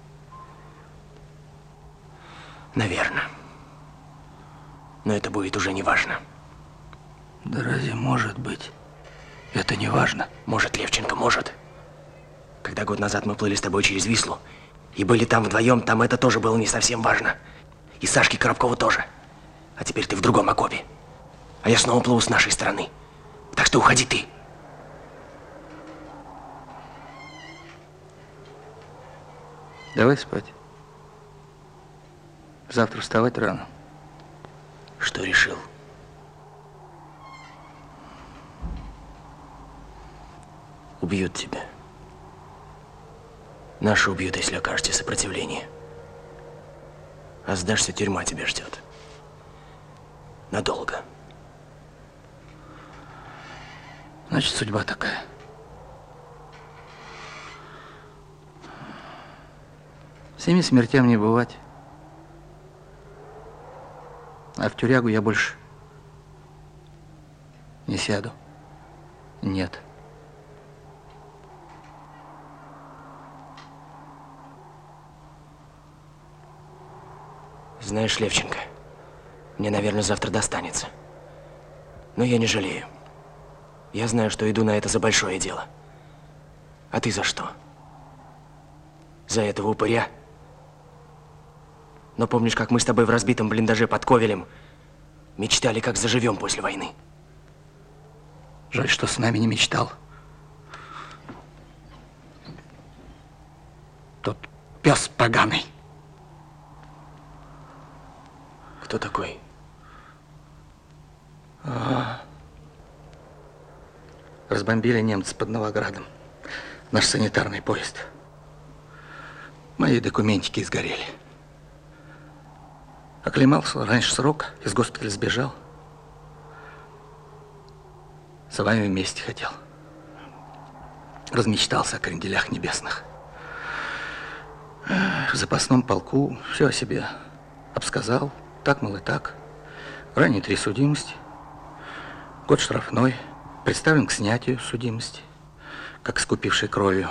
Наверное. Но это будет уже не важно. Да разве может быть? Это не важно. Может, Левченко, может. Когда год назад мы плыли с тобой через Вислу и были там вдвоем, там это тоже было не совсем важно. И Сашке Коробкову тоже. А теперь ты в другом окопе. А я снова плыву с нашей стороны. Так что уходи ты. Давай спать. Завтра вставать рано. Что решил? Убьют тебя. Наши убьют, если окажете сопротивление. А сдашься, тюрьма тебя ждет. Надолго. Значит, судьба такая. Семи смертям не бывать. А в тюрягу я больше не сяду. Нет. Знаешь, Левченко, мне, наверное, завтра достанется. Но я не жалею. Я знаю, что иду на это за большое дело. А ты за что? За этого упыря? Но помнишь, как мы с тобой в разбитом блиндаже под Ковелем мечтали, как заживем после войны? Жаль, что с нами не мечтал. Тот пес поганый. Кто такой? А-а-а. Разбомбили немцы под Новоградом наш санитарный поезд. Мои документики сгорели. Оклемался раньше срока, из госпиталя сбежал. С вами вместе хотел. Размечтался о кренделях небесных. В запасном полку все о себе обсказал. Так, мол, и так. Ранее три судимости. Год штрафной. представлен к снятию судимости, как искупивший кровью.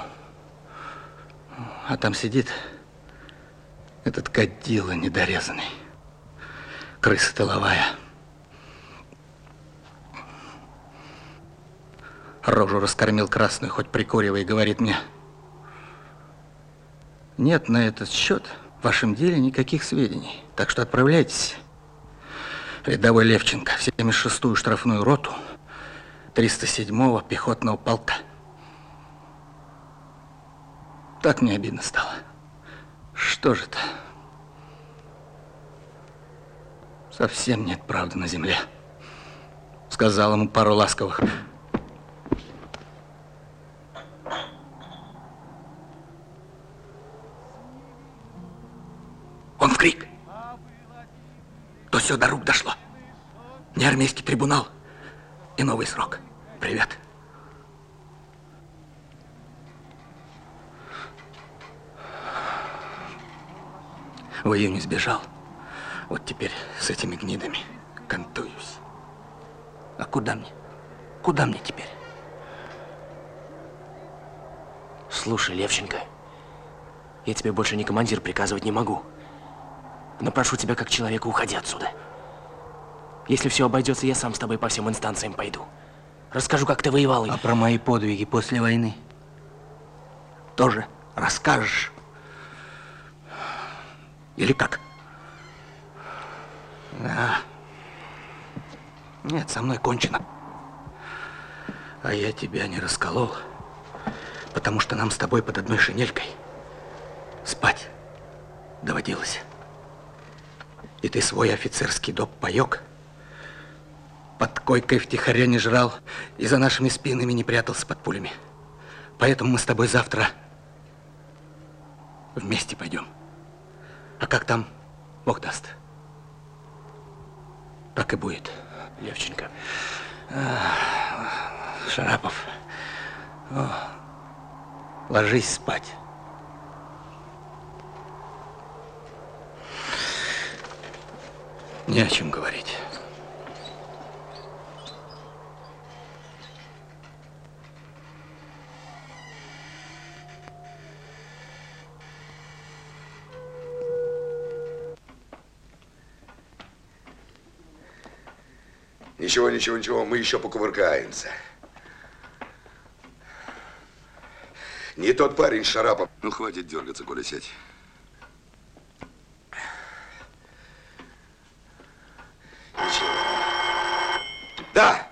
А там сидит этот кадила недорезанный, крыса тыловая. Рожу раскормил красную, хоть прикуривай, и говорит мне: нет на этот счет в вашем деле никаких сведений, так что отправляйтесь. Рядовой Левченко в семьдесят шестую штрафную роту триста седьмого пехотного полка. Так мне обидно стало. Что же это? Совсем нет правды на земле. Сказал ему пару ласковых. Он в крик. То все до рук дошло. Не армейский трибунал и новый срок. Привет. В июне сбежал. Вот теперь с этими гнидами кантуюсь. А куда мне? Куда мне теперь? Слушай, Левченко, я тебе больше не командир, приказывать не могу. Но прошу тебя, как человека, уходи отсюда. Если все обойдется, я сам с тобой по всем инстанциям пойду. Расскажу, как ты воевал. А про мои подвиги после войны тоже расскажешь? Или как? Да. Нет, со мной кончено. А я тебя не расколол, потому что нам с тобой под одной шинелькой спать доводилось. И ты свой офицерский доп-паёк под койкой втихаря не жрал и за нашими спинами не прятался под пулями. Поэтому мы с тобой завтра вместе пойдем. А как там, Бог даст. Так и будет. Левченко. Шарапов. О, ложись спать. Не о чем говорить. Ничего, ничего, ничего, мы еще покувыркаемся. Не тот парень, Шарапов. Ну, хватит дергаться, Коля, сядь. Ничего. Да.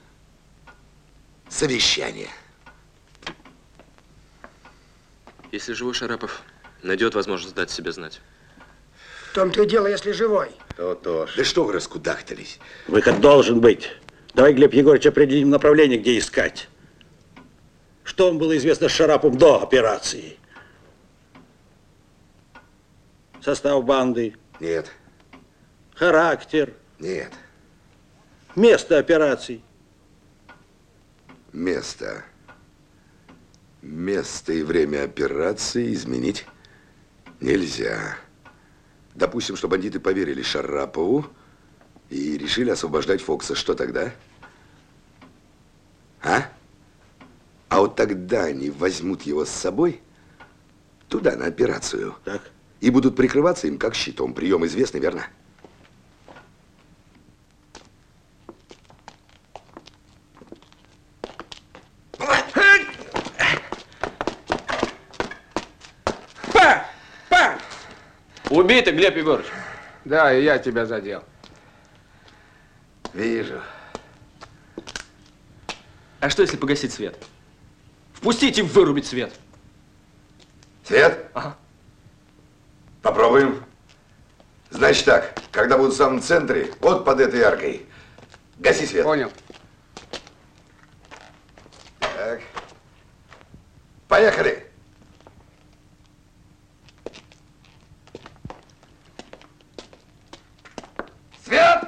Совещание. Если живой Шарапов найдет возможность дать себе знать. В том-то и дело, если живой. То-то. Да что вы раскудахтались? Выход должен быть. Давай, Глеб Егорович, определим направление, где искать. Что вам было известно Шараповым до операции? Состав банды? Нет. Характер? Нет. Место операций? Место. Место и время операции изменить нельзя. Допустим, что бандиты поверили Шарапову и решили освобождать Фокса. Что тогда? А? А вот тогда они возьмут его с собой туда, на операцию. Так. И будут прикрываться им как щитом. Прием известный, верно? Убитый, Глеб Егорович. Да, и я тебя задел. Вижу. А что, если погасить свет? Впустить и вырубить свет. Свет? Ага. Попробуем. Значит так, когда будут в самом центре, вот под этой аркой, гаси свет. Понял. Так. Поехали. Свет!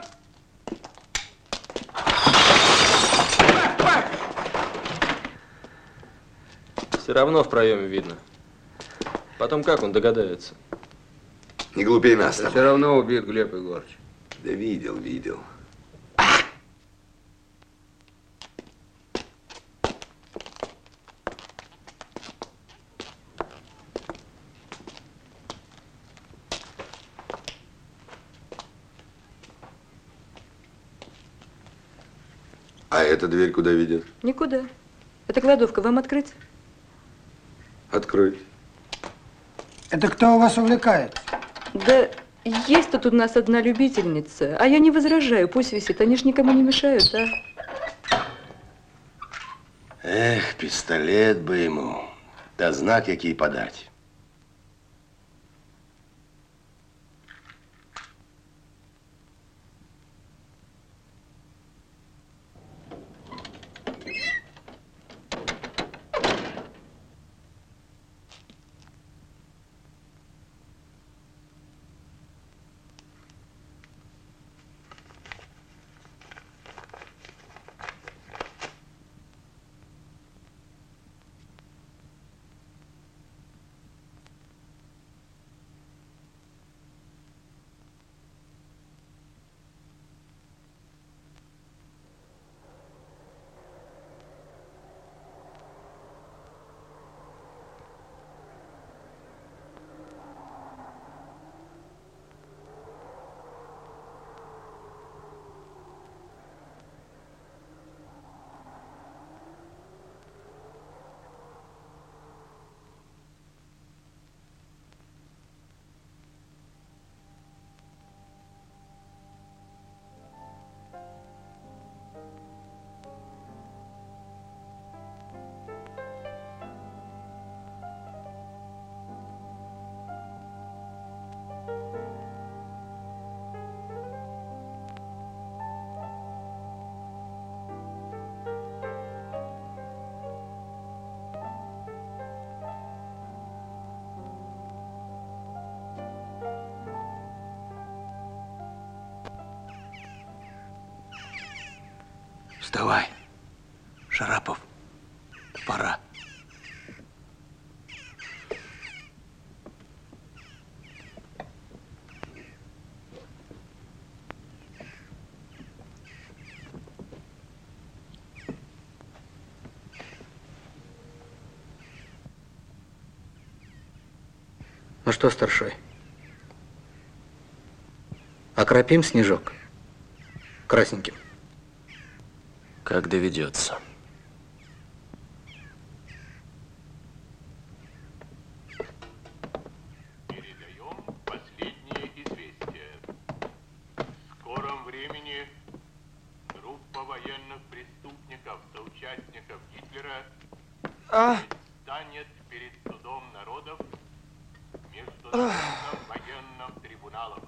Все равно в проеме видно. Потом как он догадается? Не глупей нас. Все равно убит Глеб Егорович. Да видел, видел. А эта дверь куда ведет? Никуда. Это кладовка. Вам открыть? Открыть. Это кто у вас увлекает? Да есть тут у нас одна любительница. А я не возражаю. Пусть висит. Они ж никому не мешают, а? Эх, пистолет бы ему. Да знак який подать. Вставай, Шарапов, пора. Ну что, старшой, окропим снежок красненьким? Как доведется. Передаем последнее известие. В скором времени группа военных преступников, соучастников Гитлера, А? станет перед судом народов Международным военным трибуналом.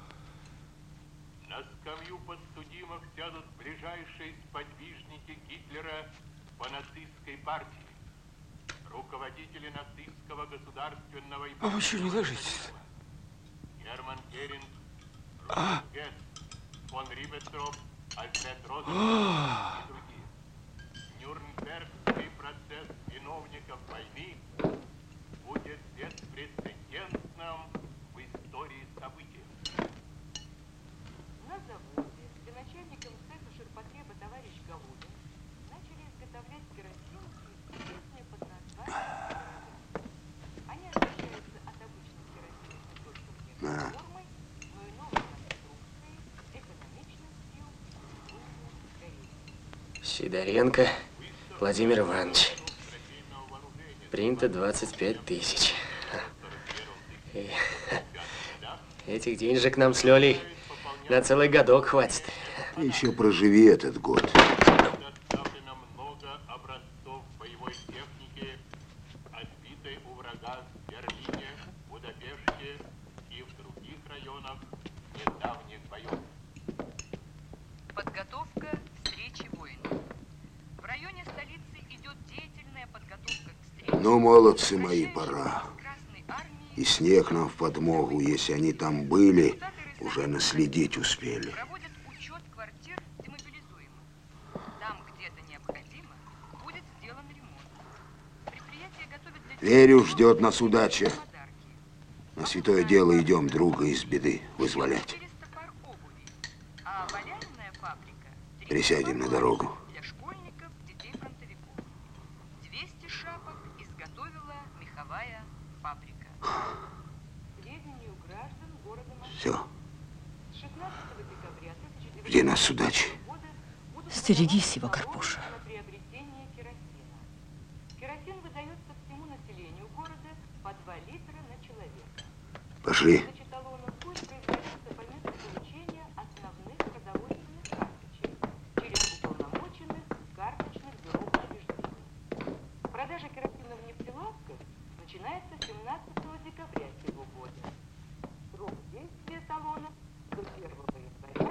На скамью подсудимых сядут ближайшие сподвижники Гитлера по нацистской партии, руководители нацистского государственного и... А вы что, не ложитесь? Герман Геринг, А? Рудольф Гесс, фон Риббентроп, Альфред А. Розенберг и другие. Нюрнбергский процесс виновников войны будет беспрецедентным в истории событий. На заводе, где начальником цеха ширпотреба товарищ Голубин, начали изготовлять керосин известные под названием. Они отличаются от обычных керосинов не только внешней формой, но и новой конструкцией, экономичностью и скорее. Сидоренко Владимир Иванович. Принято двадцать пять тысяч. И этих денежек нам с Лёлей на целый годок хватит. Ты еще проживи этот год. Доставлено много образцов боевой техники, отбитой у врага в Берлине, Будапеште и в других районах недавних боев. Подготовка к встрече воинов. В районе столицы идет деятельная подготовка к встрече. Ну, молодцы мои, пора. И снег нам в подмогу, если они там были, уже наследить успели. Проводят учет квартир демобилизуемых. Там, где это необходимо, будет сделан ремонт. Предприятие готовит для... Верю, ждет нас удача. На святое дело идем друга из беды вызволять. А валяльная фабрика Присядем на дорогу. для школьников, детей фронтовиков. двести шапок изготовила меховая фабрика. К сведению граждан города Москвы. Все. С шестнадцатого декабря тысяча девятьсот Жди нас с удачей. года будут Стерегись его, Карпуша. на приобретение керосина. Керосин выдается всему населению города по два литра на человека. Пошли. Выдача талонов пусть производится по месту получения основных продовольственных карточек через уполномоченных карточных бюро учреждений. Продажа керосина в нефтелавках начинается семнадцатого декабря сего года. Срок действия талонов до первого января.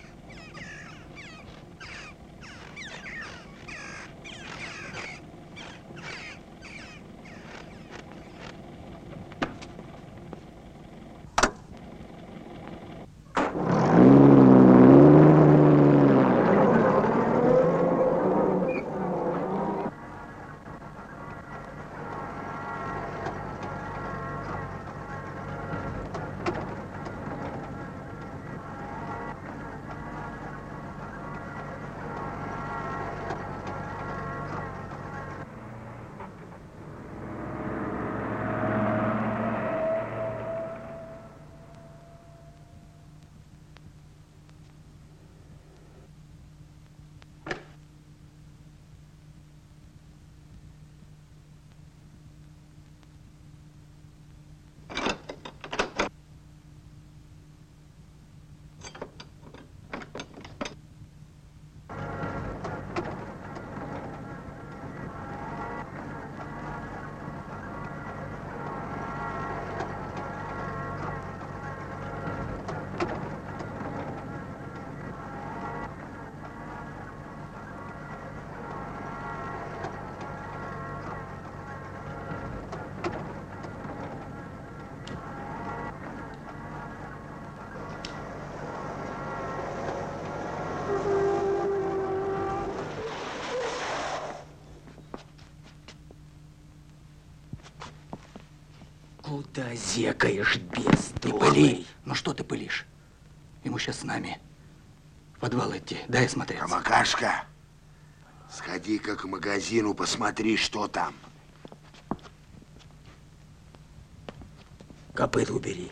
Куда зекаешь, без Не пыли. Ну что ты пылишь? Ему сейчас с нами в подвал идти. Дай смотреть. Промокашка, сходи-ка к магазину, посмотри, что там. Копыт убери.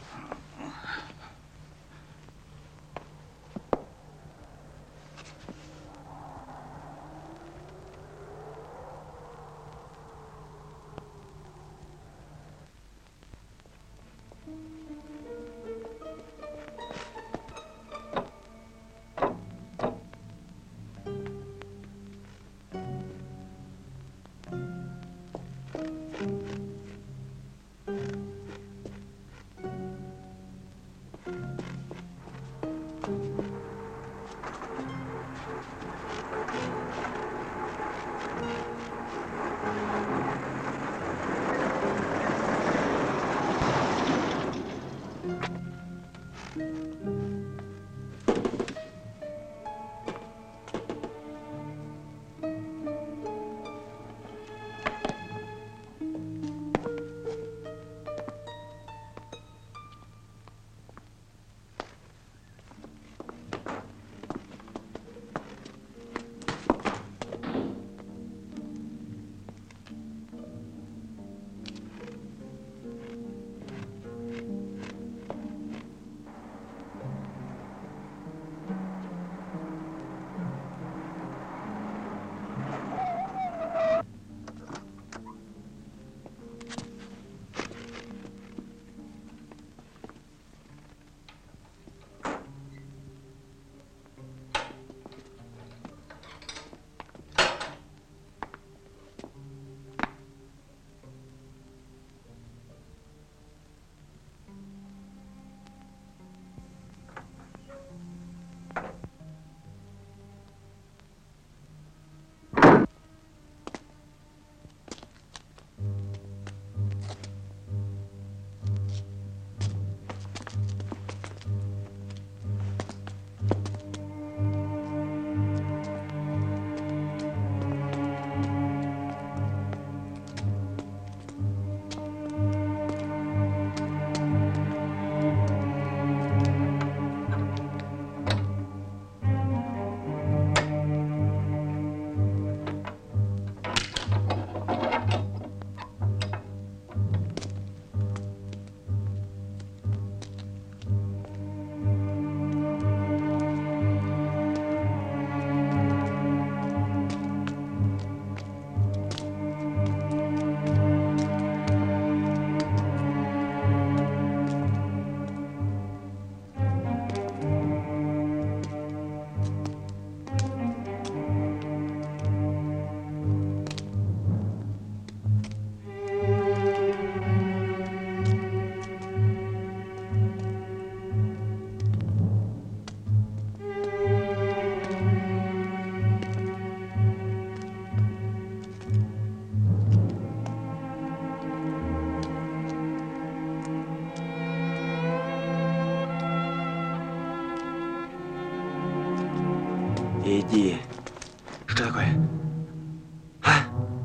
Иди. Что такое? А?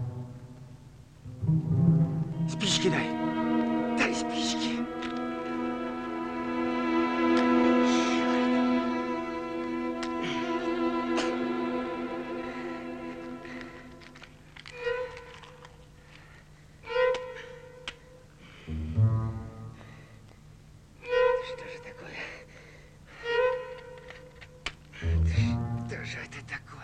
Спички дай. Дай спички. Что же такое? Что же это такое?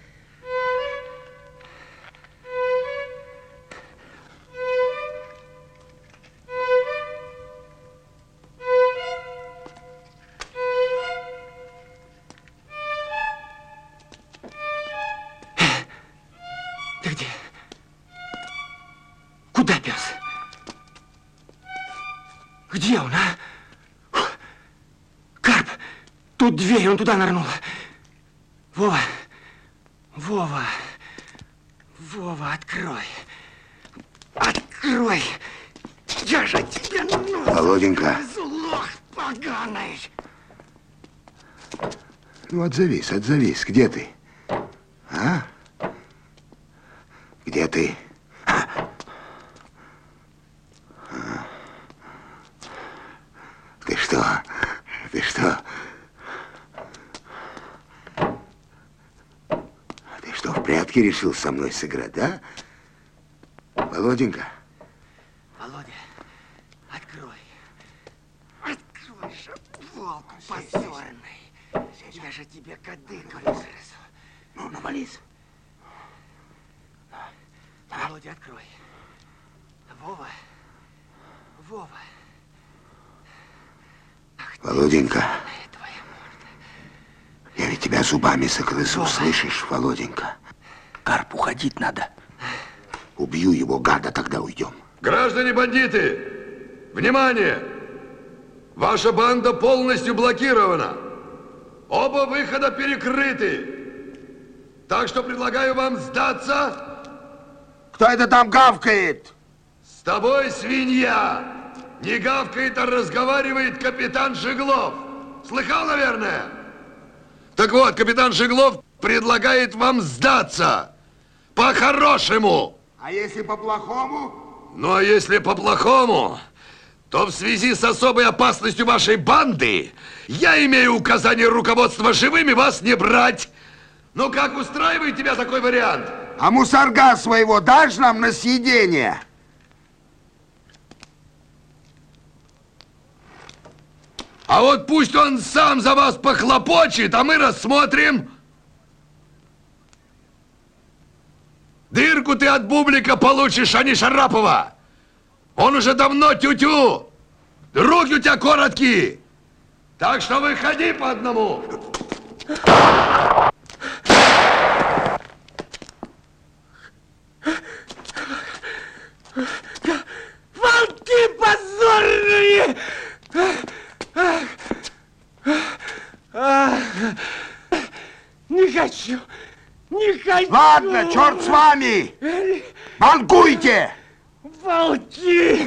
Ты где? Куда пес? Где он, а? Фух. Карп! Тут дверь, он туда нырнул. Вова! Вова! Вова, открой! Открой! Я же тебе нос! Володенька. Злох поганый! Ну, отзовись, отзовись. Где ты? А? Где ты? А? А? Ты что? Ты что? Ты что, в прятки решил со мной сыграть, да? Володенька. Володя, открой. Открой же, волк позорный. Я же тебе кадык вырезу. Ну, навались. Володя, открой. Вова. Вова. Володенька. Я ведь тебя зубами загрызу, слышишь, Володенька? Карп, уходить надо. Убью его, гада, тогда уйдем. Граждане бандиты, внимание! Ваша банда полностью блокирована. Оба выхода перекрыты. Так что предлагаю вам сдаться. Кто это там гавкает? С тобой, свинья! Не гавкает, а разговаривает капитан Жиглов. Слыхал, наверное? Так вот, капитан Жиглов предлагает вам сдаться. По-хорошему. А если по-плохому? Ну, а если по-плохому, то в связи с особой опасностью вашей банды я имею указание руководства живыми вас не брать. Ну, как устраивает тебя такой вариант? А мусорга своего дашь нам на съедение? А вот пусть он сам за вас похлопочет, а мы рассмотрим. Дырку ты от бублика получишь, а не Шарапова. Он уже давно тю-тю. Руки у тебя короткие. Так что выходи по одному. Волки позорные! Не хочу, не хочу. Ладно, черт с вами! Банкуйте! Волки!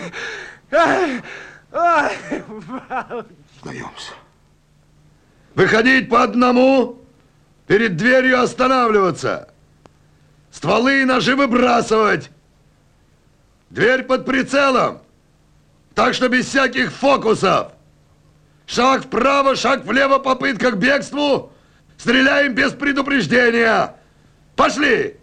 Сдаемся. Выходить по одному, перед дверью останавливаться. Стволы и ножи выбрасывать. Дверь под прицелом. Так что без всяких фокусов. Шаг вправо, шаг влево, попытка к бегству. Стреляем без предупреждения. Пошли!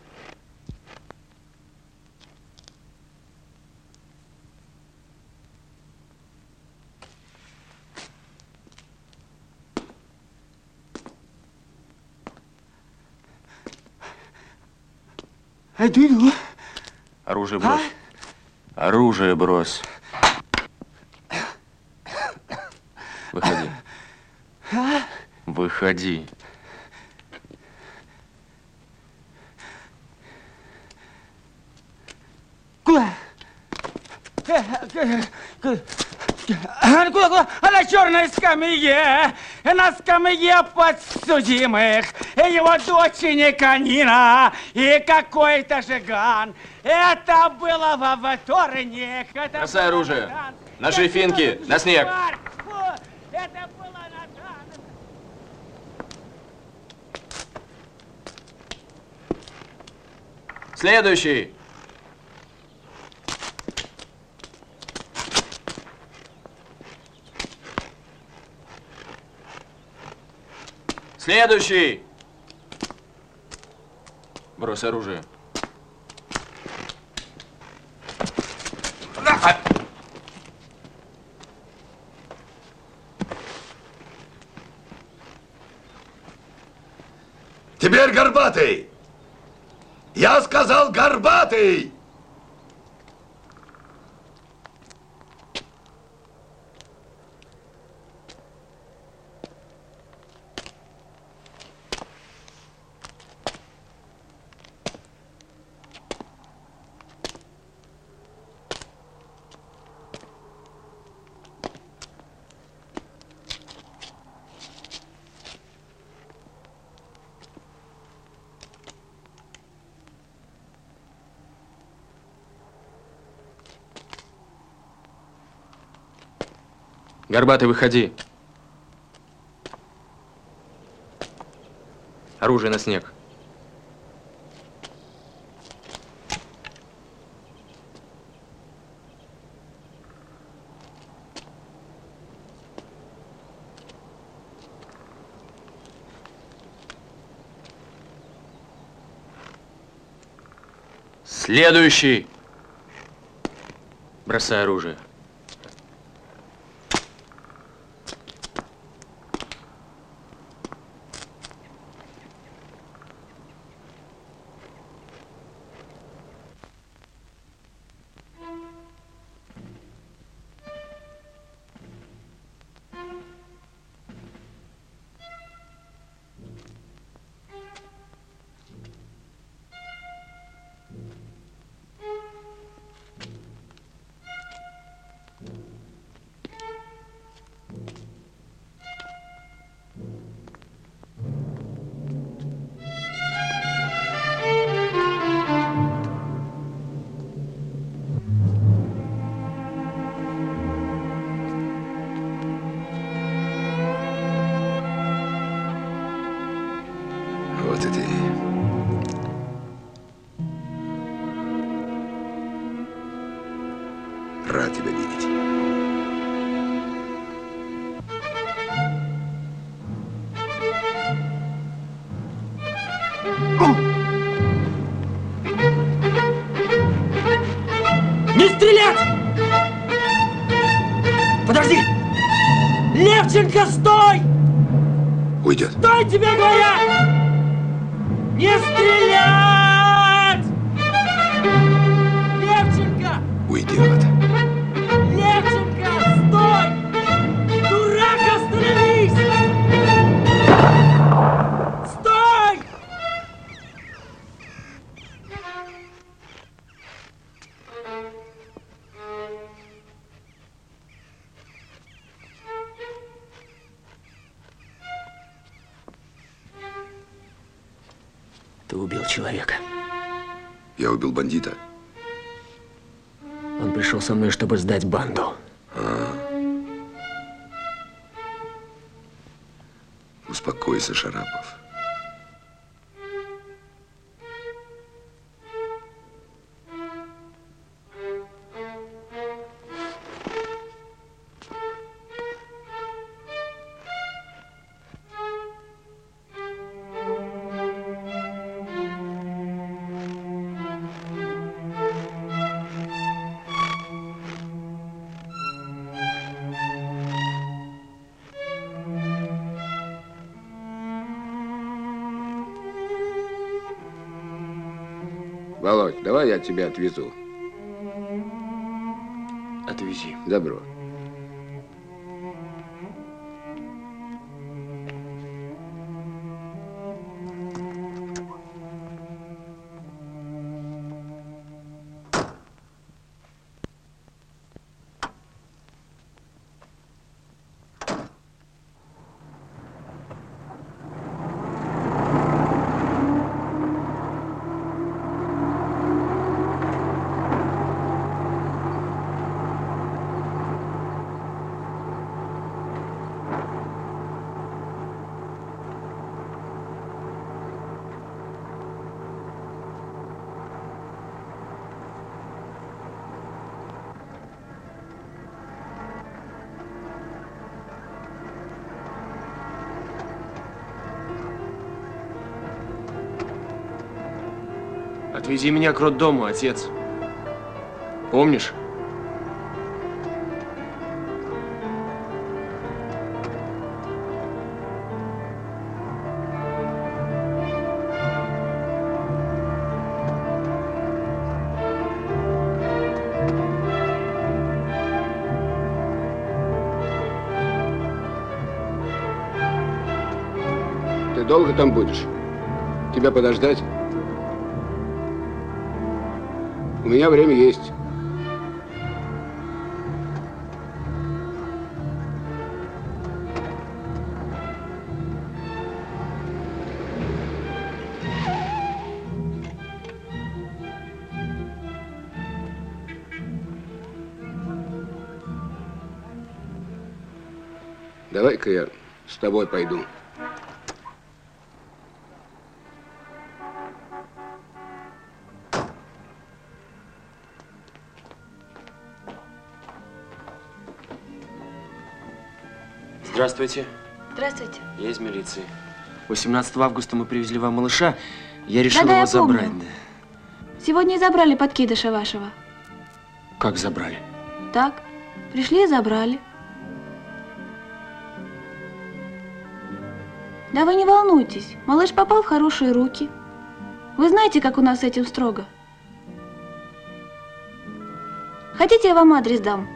Иду, иду. Оружие брось. А? Оружие брось. Выходи. А? Выходи. Куда? Куда, куда? А на черной скамье, на скамье подсудимых, его дочь Никонина и какой-то жиган. Это было во вторник. Бросай оружие. Наши финки, на снег. Это было на Следующий. Следующий. Брось оружие. Теперь Горбатый! Я сказал Горбатый! Горбатый, выходи. Оружие на снег. Следующий. Бросай оружие. Вот и ты. Рад тебя видеть. Не стрелять! Подожди! Левченко, стой! Уйдет. Стой, тебе говорят! Не стрелять! Левченко! Уйдет. Левченко, стой! Дурак, остановись! Стой! Ты убил человека. Я убил бандита. Он пришел со мной, чтобы сдать банду. А. Успокойся, Шарапов. Володь, давай я тебя отвезу. Отвези. Добро. Отвези меня к роддому, отец. Помнишь? Ты долго там будешь? Тебя подождать? У меня время есть. Давай-ка я с тобой пойду. Здравствуйте. Здравствуйте. Я из милиции. восемнадцатого августа мы привезли вам малыша. Я решил Да-да, его я забрать. помню. Сегодня и забрали подкидыша вашего. Как забрали? Так, пришли и забрали. Да вы не волнуйтесь, малыш попал в хорошие руки. Вы знаете, как у нас с этим строго. Хотите, я вам адрес дам?